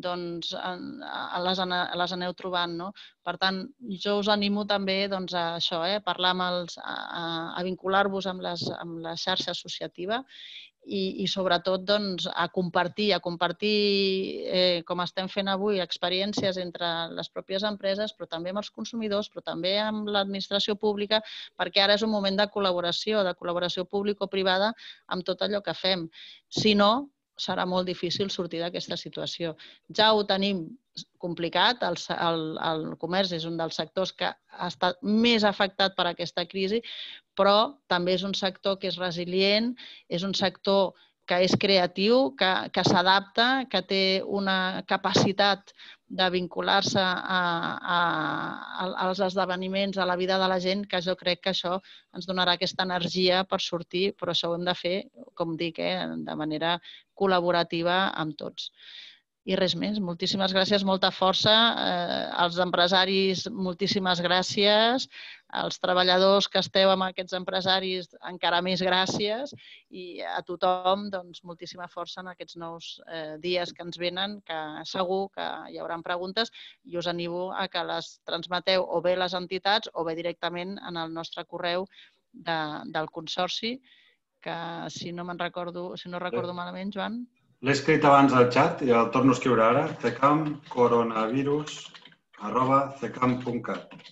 les aneu trobant. Per tant, jo us animo també a això, a parlar a vincular-vos amb la xarxa associativa i sobretot a compartir, com estem fent avui, experiències entre les pròpies empreses, però també amb els consumidors, però també amb l'administració pública, perquè ara és un moment de col·laboració público-privada amb tot allò que fem. Si no, serà molt difícil sortir d'aquesta situació. Ja ho tenim complicat, el comerç és un dels sectors que ha estat més afectat per aquesta crisi, però també és un sector que és resilient, és un sector és creatiu, que s'adapta, que té una capacitat de vincular-se als esdeveniments, a la vida de la gent, que jo crec que això ens donarà aquesta energia per sortir, però això ho hem de fer, com dic, de manera col·laborativa amb tots. I res més, moltíssimes gràcies, molta força. Als empresaris, moltíssimes gràcies. Als treballadors que esteu amb aquests empresaris, encara més gràcies. I a tothom, doncs, moltíssima força en aquests nous dies que ens venen, que segur que hi haurà preguntes i us animo a que les transmeteu o bé les entitats o bé directament en el nostre correu del Consorci, que si no recordo malament, Joan...
L'he escrit abans al xat i el torno a escriure ara, cecampcoronavirus@cecamp.cat.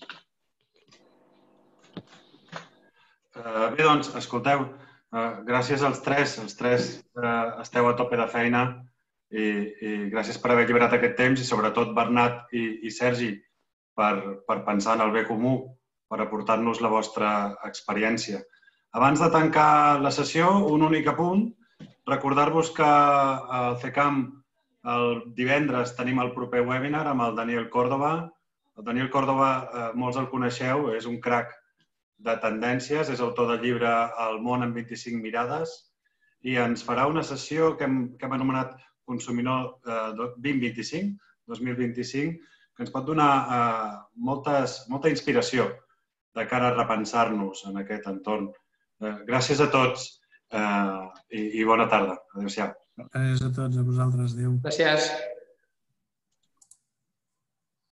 Bé, doncs, escolteu, gràcies als tres. Els tres esteu a tope de feina i gràcies per haver alliberat aquest temps i sobretot Bernat i Sergi per pensar en el bé comú, per aportar-nos la vostra experiència. Abans de tancar la sessió, un únic apunt. Recordar-vos que al CECAM el divendres tenim el proper webinar amb el Daniel Córdoba. El Daniel Córdoba, molts el coneixeu, és un crac de tendències, és autor del llibre El món en 25 mirades i ens farà una sessió que hem anomenat Consumidor 2025, que ens pot donar molta inspiració de cara a repensar-nos en aquest entorn. Gràcies a tots. I bona tarda. Adéu-siau.
Gràcies a tots, a vosaltres. Adéu.
Gràcies.